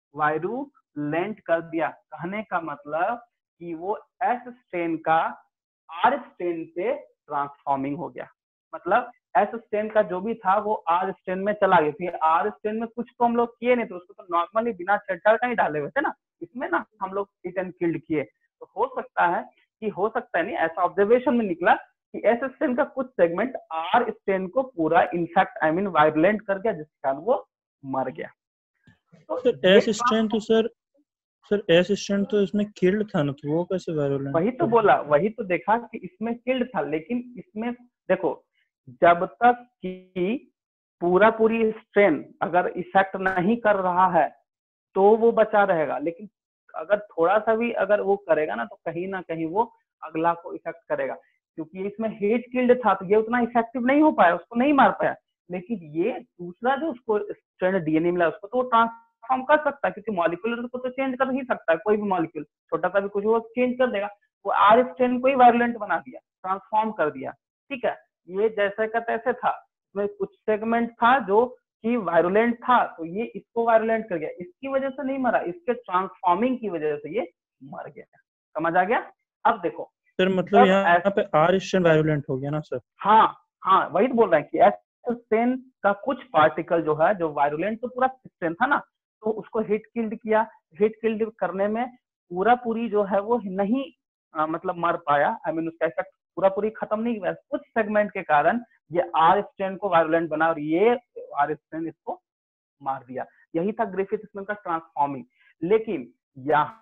वायरुलेंट कर दिया। कहने का मतलब कि वो एस स्ट्रेन का आर स्ट्रेन पे ट्रांसफॉर्मिंग हो गया, मतलब एस स्ट्रेन का जो भी था वो आर स्ट्रेन में चला गया। फिर आर स्ट्रेन में कुछ तो हम लोग किए नहीं, तो उसको तो नॉर्मली बिना छेड़छाड़ का ही डाले हुए थे ना, इसमें ना हम लोग हिट एंड किल्ड किए। तो हो सकता है कि हो सकता है नहीं, ऐसा ऑब्जर्वेशन में निकला कि एस स्ट्रेन का कुछ सेगमेंट आर स्ट्रेन को पूरा इनफैक्ट आई मीन वायरुलेंट कर गया, जिसके कारण वो मर गया। तो सर एस स्ट्रेन तो सर सर एस स्ट्रेन तो इसमें किल्ड था ना, तो वो कैसे वायरुलेंट? वही तो बोला, वही तो देखा कि इसमें किल्ड था, लेकिन इसमें देखो जब तक कि पूरा पूरी स्ट्रेन अगर इफेक्ट नहीं कर रहा है तो वो बचा रहेगा, लेकिन अगर थोड़ा सा भी अगर वो करेगा ना तो कहीं ना कहीं वो अगला को इफेक्ट करेगा, क्योंकि इसमें हीट किल्ड था तो ये उतना इफेक्टिव नहीं हो पाया, उसको नहीं मार पाया। लेकिन ये दूसरा जो उसको स्ट्रेन डीएनए मिला उसको तो ट्रांसफॉर्म कर सकता है, क्योंकि मॉलिक्यूलर को तो चेंज कर ही सकता है, कोई भी मॉलिक्यूल छोटा सा भी कुछ वो चेंज कर देगा। वो आर स्ट्रेन को ही वायरुलेंट बना दिया, ट्रांसफॉर्म कर दिया। ठीक है, ये जैसे का तैसे था, इसमें कुछ सेगमेंट था जो कि वायरुलेंट था, तो ये इसको वायरुलेंट कर गया, इसकी वजह से नहीं मरा, इसके ट्रांसफॉर्मिंग की वजह से ये मर गया। समझ आ गया? अब देखो सर मतलब यहाँ पे आर स्ट्रेन वायरुलेंट हो गया ना सर? हाँ हाँ, वही तो बोल रहे हैं कि एस स्ट्रेन का कुछ पार्टिकल जो है जो वायरुलेंट तो पूरा स्ट्रेन था ना, तो उसको हिट किल्ड किया। हिट किल्ड करने में पूरा पूरी जो है वो नहीं आ, मतलब मर पाया, आई मीन उसका इफेक्ट पूरा पूरी खत्म नहीं हुआ, कुछ सेगमेंट के कारण ये आर स्ट्रेन को वायरुलेंट बना और ये आर स्ट्रेन इसको मार दिया। यही था ग्रिफिथ स्ट्रेन का ट्रांसफॉर्मिंग। लेकिन यहाँ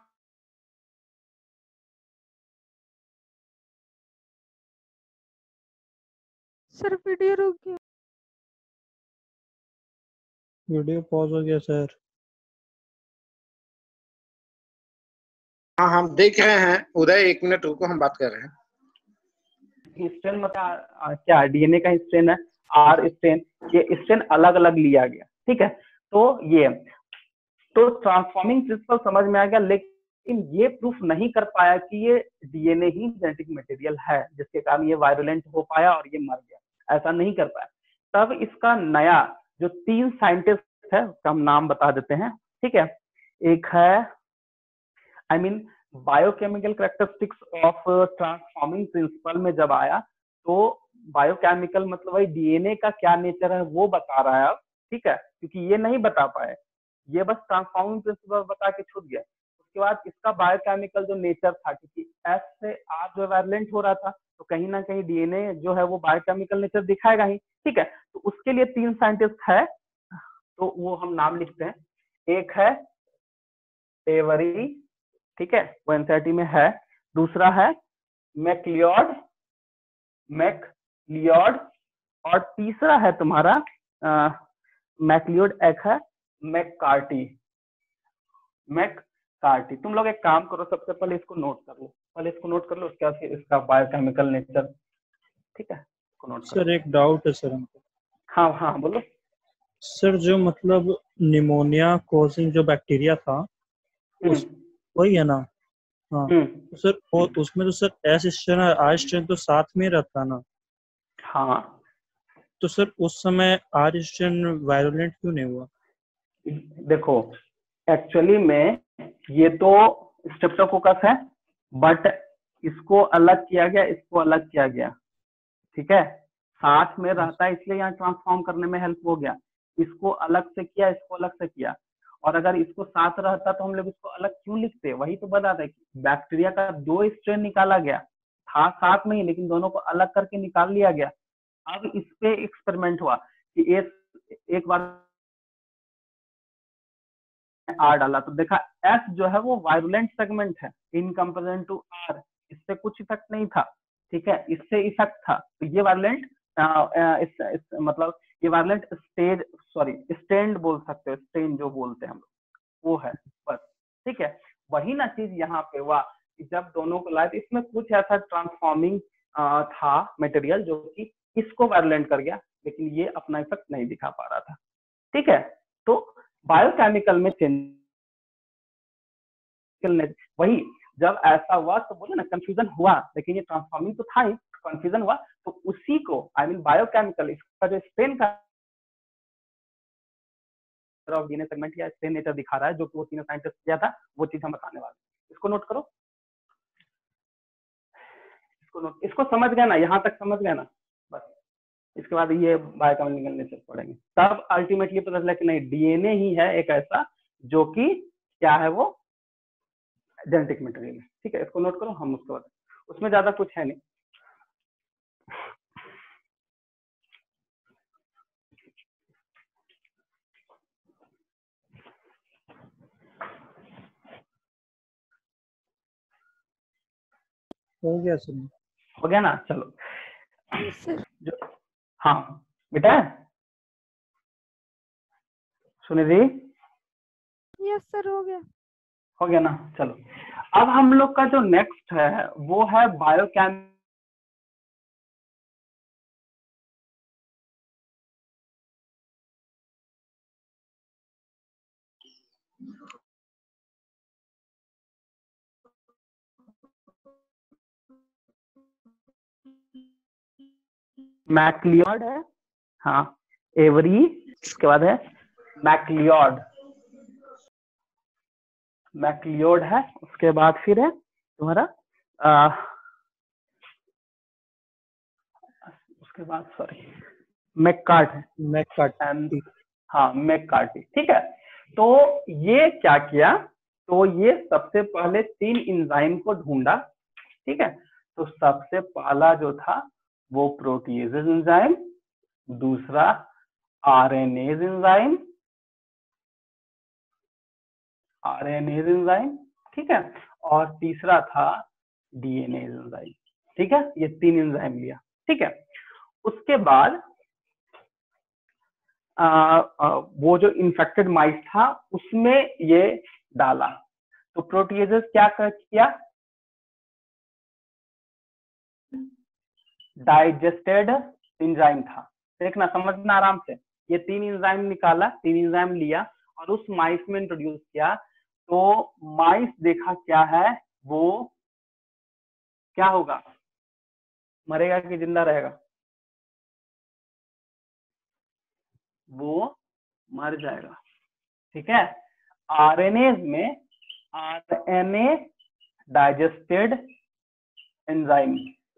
सर वीडियो रुक गया, वीडियो पॉज हो गया सर। हाँ हम देख रहे हैं उदय, एक मिनट रुको, हम बात कर रहे हैं। स्ट्रेन मतलब क्या डीएनए का स्ट्रेन है आर स्ट्रेन, ये स्ट्रेन अलग अलग लिया गया। ठीक है, तो ये तो ट्रांसफॉर्मिंग प्रिंसिपल समझ में आ गया, लेकिन ये प्रूफ नहीं कर पाया कि ये डीएनए ही जेनेटिक मटेरियल है जिसके कारण ये वायरुलेंट हो पाया और ये मर गया, ऐसा नहीं कर पाया। तब इसका नया जो तीन साइंटिस्ट है उसका हम नाम बता देते हैं। ठीक है, एक है I mean biochemical characteristics of transforming principle में जब आया तो बायोकेमिकल मतलब वही डीएनए का क्या नेचर है वो बता रहा है। ठीक है, क्योंकि ये नहीं बता पाए, ये बस ट्रांसफॉर्मिंग प्रिंसिपल बता के छूट गया। उसके बाद इसका बायोकेमिकल जो नेचर था, क्योंकि एस से आर जो वायरुलेंट हो रहा था तो कहीं ना कहीं डीएनए जो है वो बायोकेमिकल नेचर दिखाएगा ही। ठीक है, तो उसके लिए तीन साइंटिस्ट है, तो वो हम नाम लिखते हैं। एक है टेवरी, ठीक है, वो एनसीईआरटी में है। दूसरा है मैकलियोड, मैकलियोड और तीसरा है तुम्हारा मैकलियोड, एक है मैककार्टी, मैककार्टी। तुम लोग एक काम करो, सबसे पहले इसको नोट कर लो, पहले इसको नोट कर लो, उसके बाद इसका बायोकेमिकल नेचर। ठीक है, इसको नोट सर एक डाउट है सर हमको। हाँ हाँ बोलो सर। जो मतलब निमोनिया कॉजिंग जो बैक्टीरिया था उस वही है ना? हाँ तो सर वो उसमें तो सर एस स्ट्रेन और आर स्ट्रेन तो साथ में रहता ना? हाँ, तो सर उस समय आर स्ट्रेन वायरुलेंट क्यों नहीं हुआ? देखो एक्चुअली में ये तो स्ट्रेप्टोकोकस है, बट इसको अलग किया गया, इसको अलग किया गया। ठीक है, साथ में रहता है इसलिए यहाँ ट्रांसफॉर्म करने में हेल्प हो गया। इसको अलग से किया, इसको अलग से किया, और अगर इसको साथ रहता तो हम लोग इसको अलग क्यों लिखते? वही तो बता रहे कि बैक्टीरिया का दो स्ट्रेन निकाला गया था साथ में ही, लेकिन दोनों को अलग करके निकाल लिया गया। अब इस पे एक्सपेरिमेंट हुआ कि एक, एक बार आर डाला तो देखा एस जो है वो वायरुलेंट सेगमेंट है इन कंपेरिजन टू आर, इससे कुछ इफेक्ट नहीं था। ठीक है, इससे इफेक्ट था। तो ये वायलेंट इस, इस मतलब ये वायलेंट स्टेज सॉरी स्टैंड बोल सकते हो, स्टैंड जो बोलते हैं हम लोग वो है बस। ठीक है, वही ना चीज यहाँ पे हुआ जब दोनों को लाए, इसमें कुछ ऐसा ट्रांसफॉर्मिंग था मटेरियल जो कि इसको वायलेंट कर गया, लेकिन ये अपना इफेक्ट नहीं दिखा पा रहा था। ठीक है, तो बायोकेमिकल में चेंज वही जब ऐसा हुआ तो बोले ना कंफ्यूजन हुआ, लेकिन ये ट्रांसफॉर्मिंग तो था ही, कंफ्यूजन हुआ तो उसी को आई मीन बायोकेमिकल इसका जो स्ट्रेन का डीएनए सेगमेंट या स्ट्रेन नेचर दिखा रहा है, जो कि वो तीनों साइंटिस्ट किया था, वो चीज हम बताने वाले हैं। इसको नोट करो, इसको नोट, इसको समझ गए ना, यहाँ तक समझ गए ना, बस इसके बाद ये बायोकेमिकल नेचर पढ़ेंगे, तब अल्टीमेटली पता चला कि नहीं डीएनए ही है एक ऐसा जो कि क्या है वो जेनेटिक मटेरियल है। ठीक है, इसको नोट करो, हम उसके बाद उसमें ज्यादा कुछ है नहीं। हो गया सर, हो गया ना, चलो सर जो हाँ बेटा सुनिधि, यस सर हो गया। हो गया ना, चलो अब हम लोग का जो नेक्स्ट है वो है बायोकेम मैक्लियोड है, हाँ एवरी, इसके बाद है मैक्लियोड, मैक्लियोड है, उसके बाद फिर है तुम्हारा आ, उसके बाद सॉरी मैककार्ट है, मैककार्टी, हाँ मैककार्टी। ठीक है, तो ये क्या किया, तो ये सबसे पहले तीन इंजाइम को ढूंढा। ठीक है, तो सबसे पहला जो था वो प्रोटीएजेज एंजाइम, दूसरा आरएनएज एंजाइम, आरएनएज एंजाइम, ठीक है, और तीसरा था डीएनए एंजाइम। ठीक है, ये तीन एंजाइम लिया। ठीक है, उसके बाद आ, आ, वो जो इन्फेक्टेड माइस था उसमें ये डाला, तो प्रोटीएजेस क्या कर किया, डाइजेस्टेड एंजाइम था। देखना समझना आराम से, ये तीन एंजाइम निकाला, तीन एंजाइम लिया और उस माइस में इंट्रोड्यूस किया, तो माइस देखा क्या है, वो क्या होगा, मरेगा कि जिंदा रहेगा, वो मर जाएगा। ठीक है, आरएनए में आरएनए डाइजेस्टेड एंजाइम।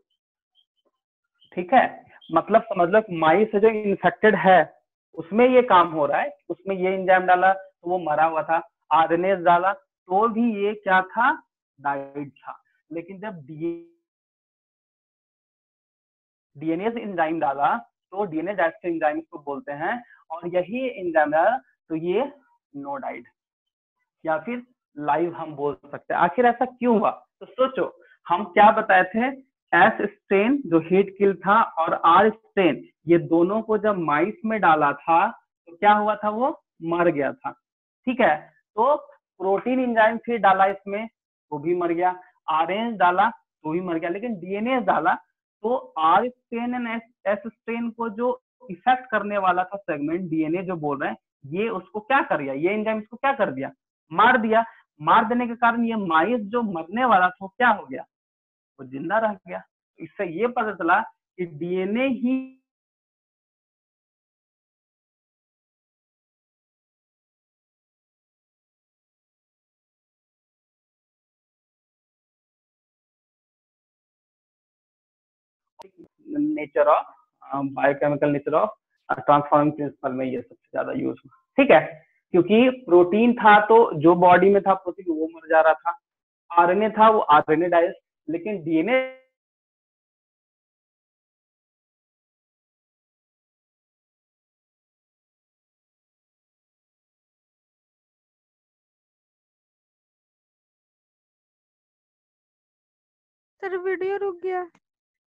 ठीक है, मतलब समझ लो माइस जो इन्फेक्टेड है उसमें ये काम हो रहा है, उसमें ये एंजाइम डाला तो वो मरा हुआ था, आरएनए डाला तो भी ये क्या था, डाइड था। लेकिन जब डीएनए एंजाइम डाला तो डीएनए डाइजेस्टेड एंजाइम इसको बोलते हैं, और यही एंजाइम डाला तो ये नो डाइड या फिर लाइव हम बोल सकते हैं। आखिर ऐसा क्यों हुआ, तो सोचो हम क्या बताए थे, एस स्ट्रेन जो हीट किल था और आर स्ट्रेन, ये दोनों को जब माइस में डाला था तो क्या हुआ था, वो मर गया था। ठीक है, तो प्रोटीन एंजाइम फिर डाला इसमें, वो भी मर गया, आरएनए डाला तो भी मर गया, लेकिन डीएनए डाला तो R strain and S strain को जो इफेक्ट करने वाला था सेगमेंट डीएनए जो बोल रहे हैं, ये उसको क्या कर दिया, ये एंजाइम इसको क्या कर दिया, मार दिया। मार देने के कारण ये माइस जो मरने वाला था वो क्या हो गया, वो जिंदा रह गया। इससे ये पता चला कि डीएनए ही nature of biochemical nature of transforming principle में ये सबसे ज्यादा यूज हुआ। ठीक है, क्योंकि प्रोटीन था तो जो बॉडी में था प्रोटीन वो मर जा रहा था, आरएनए था वो आरएनए डाइजेस्ट, लेकिन डीएनए सर वीडियो रुक गया।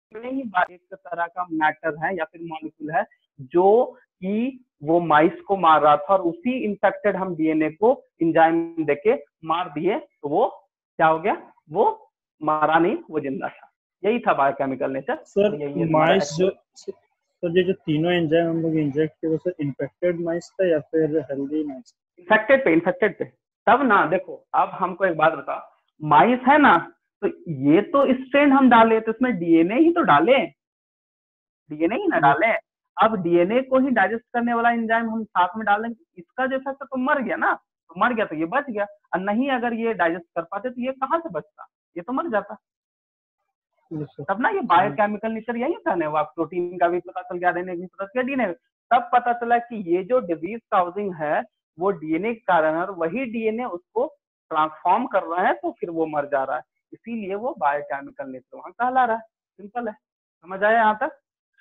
में ही एक तरह का मैटर है या फिर मॉलिक्यूल है जो कि वो माइस को मार रहा था और उसी इंफेक्टेड हम डीएनए को एंजाइम देके मार दिए, तो वो क्या हो गया, वो मारा नहीं, वो जिंदा था। यही था बायोकेमिकल नेचर। सर यही माइस जो सर ये जो तीनों एंजाइम हम लोग इंजेक्ट किए वो सर इन्फेक्टेड माइस था या फिर हेल्दी माइस? इन्फेक्टेड पे इन्फेक्टेड पे तब ना। देखो अब हमको एक बात बता, माइस है ना, तो ये तो स्ट्रेन हम डाले तो इसमें डीएनए ही तो डाले, डीएनए ही ना डाले। अब डीएनए को ही डाइजेस्ट करने वाला एंजाइम हम साथ में डालेंगे, इसका जो इफेक्ट तो मर गया ना, तो मर गया तो ये बच गया, और नहीं अगर ये डाइजेस्ट कर पाते तो ये कहाँ से बचता, ये तो मर जाता। तब ना ये बायोकेमिकल नेचर यही था ना, प्रोटीन का भी पता चल गया, आरएनए भी पता चल गया, डीएनए। तब पता चला कि ये जो डिजीज काउजिंग है वो डीएनए के कारण है, और वही डीएनए उसको ट्रांसफॉर्म कर रहा है, तो फिर वो मर जा रहा है, इसीलिए वो बायोकेमिकल नेचर वहां कहला रहा है। सिंपल है, समझ आया यहाँ तक?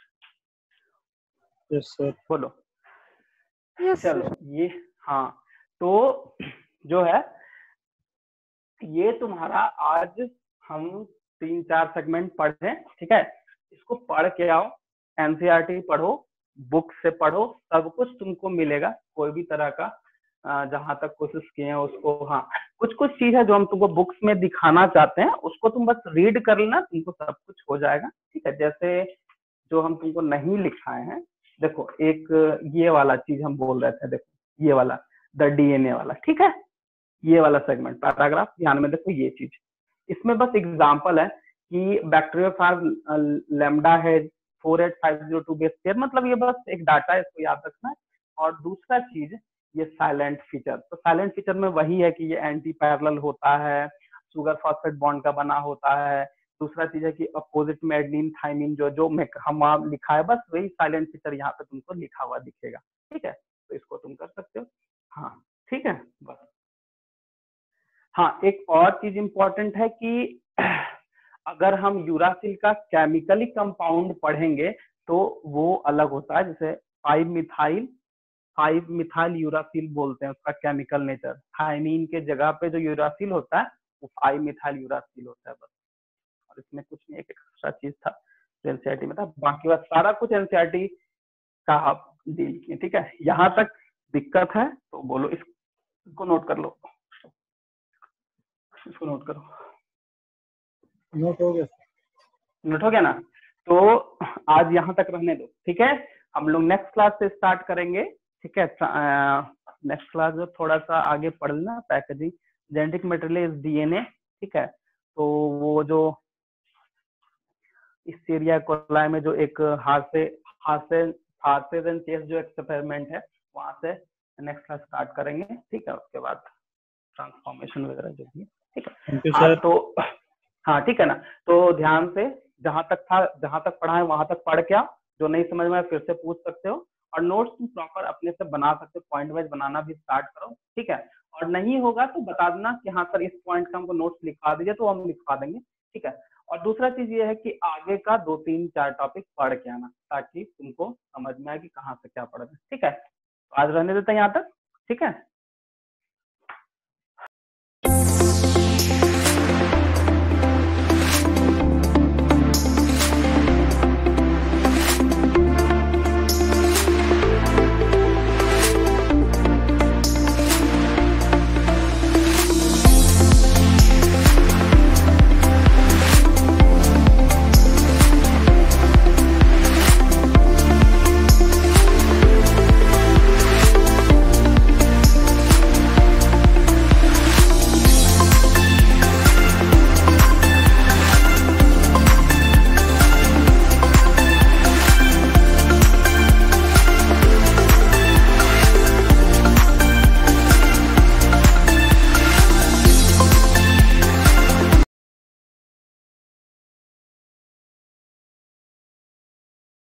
Yes sir. बोलो। यस चलो ये हाँ, तो जो है ये तुम्हारा आज हम तीन चार सेगमेंट पढ़े, ठीक है। इसको पढ़ के आओ, एनसीईआरटी पढ़ो, बुक से पढ़ो, सब कुछ तुमको मिलेगा। कोई भी तरह का जहां तक कोशिश किए हैं उसको, हाँ कुछ कुछ चीज है जो हम तुमको बुक्स में दिखाना चाहते हैं, उसको तुम बस रीड कर लेना, तुमको सब कुछ हो जाएगा, ठीक है। जैसे जो हम तुमको नहीं लिखाए हैं, देखो एक ये वाला चीज हम बोल रहे थे, देखो ये वाला द डीएनए वाला, ठीक है, ये वाला सेगमेंट पैराग्राफ ध्यान में देखो। ये चीज इसमें बस एग्जांपल है कि बैक्टीरियोफाज लैम्डा है four eight five zero two base pair, मतलब ये बस एक डाटा है, इसको याद रखना है। और दूसरा चीज ये साइलेंट फीचर, तो साइलेंट फीचर में वही है कि ये एंटी पैरेलल होता है, शुगर फॉस्फेट बॉन्ड का बना होता है। दूसरा चीज है कि अपोजिट में एडेनिन थाइमिन जो जो हम लिखा है, बस वही साइलेंट फीचर यहाँ पे तुमको लिखा हुआ दिखेगा, ठीक है। तो इसको तुम कर सकते हो, हाँ ठीक है बस। हाँ एक और चीज इंपॉर्टेंट है कि अगर हम यूरासिल का केमिकली कंपाउंड पढ़ेंगे तो वो अलग होता है, जैसे five methyl five methyl uracil बोलते हैं उसका केमिकल नेचर। थाइमीन के जगह पे जो यूरासिल होता है वो फाइव मिथाइल यूरासिल होता है बस। और इसमें कुछ नहीं, एक एक्स्ट्रा चीज था जो एनसीईआरटी में था, बाकी बात सारा कुछ एनसीईआरटी का आप डील किए, ठीक है। यहाँ तक दिक्कत है तो बोलो, इसको नोट कर लो, इसको नोट करो। नोट हो गया, नोट हो गया ना? तो आज यहाँ तक रहने दो, ठीक है। हम लोग नेक्स्ट क्लास से स्टार्ट करेंगे, ठीक है। नेक्स्ट क्लास जो थोड़ा सा आगे पढ़ लेना, packaging genetic material is DNA, ठीक है। तो वो जो इस सीरिया कोलाई में जो एक Hershey Hershey Hershey's and Chase जो एक्सपेरिमेंट है, वहां से नेक्स्ट क्लास स्टार्ट करेंगे, ठीक है। उसके बाद ट्रांसफॉर्मेशन वगैरह जो भी, ठीक है। हाँ, तो हाँ ठीक है ना। तो ध्यान से जहां तक था, जहां तक पढ़ा है वहां तक पढ़ के आओ, जो नहीं समझ में फिर से पूछ सकते हो, और नोट्स तुम प्रॉपर अपने से बना सकते हो, पॉइंट वाइज बनाना भी स्टार्ट करो, ठीक है। और नहीं होगा तो बता देना कि हाँ सर इस पॉइंट का हमको नोट्स लिखा दीजिए, तो हम लिखवा देंगे, ठीक है। और दूसरा चीज ये है कि आगे का दो तीन चार टॉपिक पढ़ के आना, ताकि तुमको समझ में आए कि कहाँ से क्या पढ़ना है, ठीक है। तो आज रहने देते हैं यहाँ तक, ठीक है।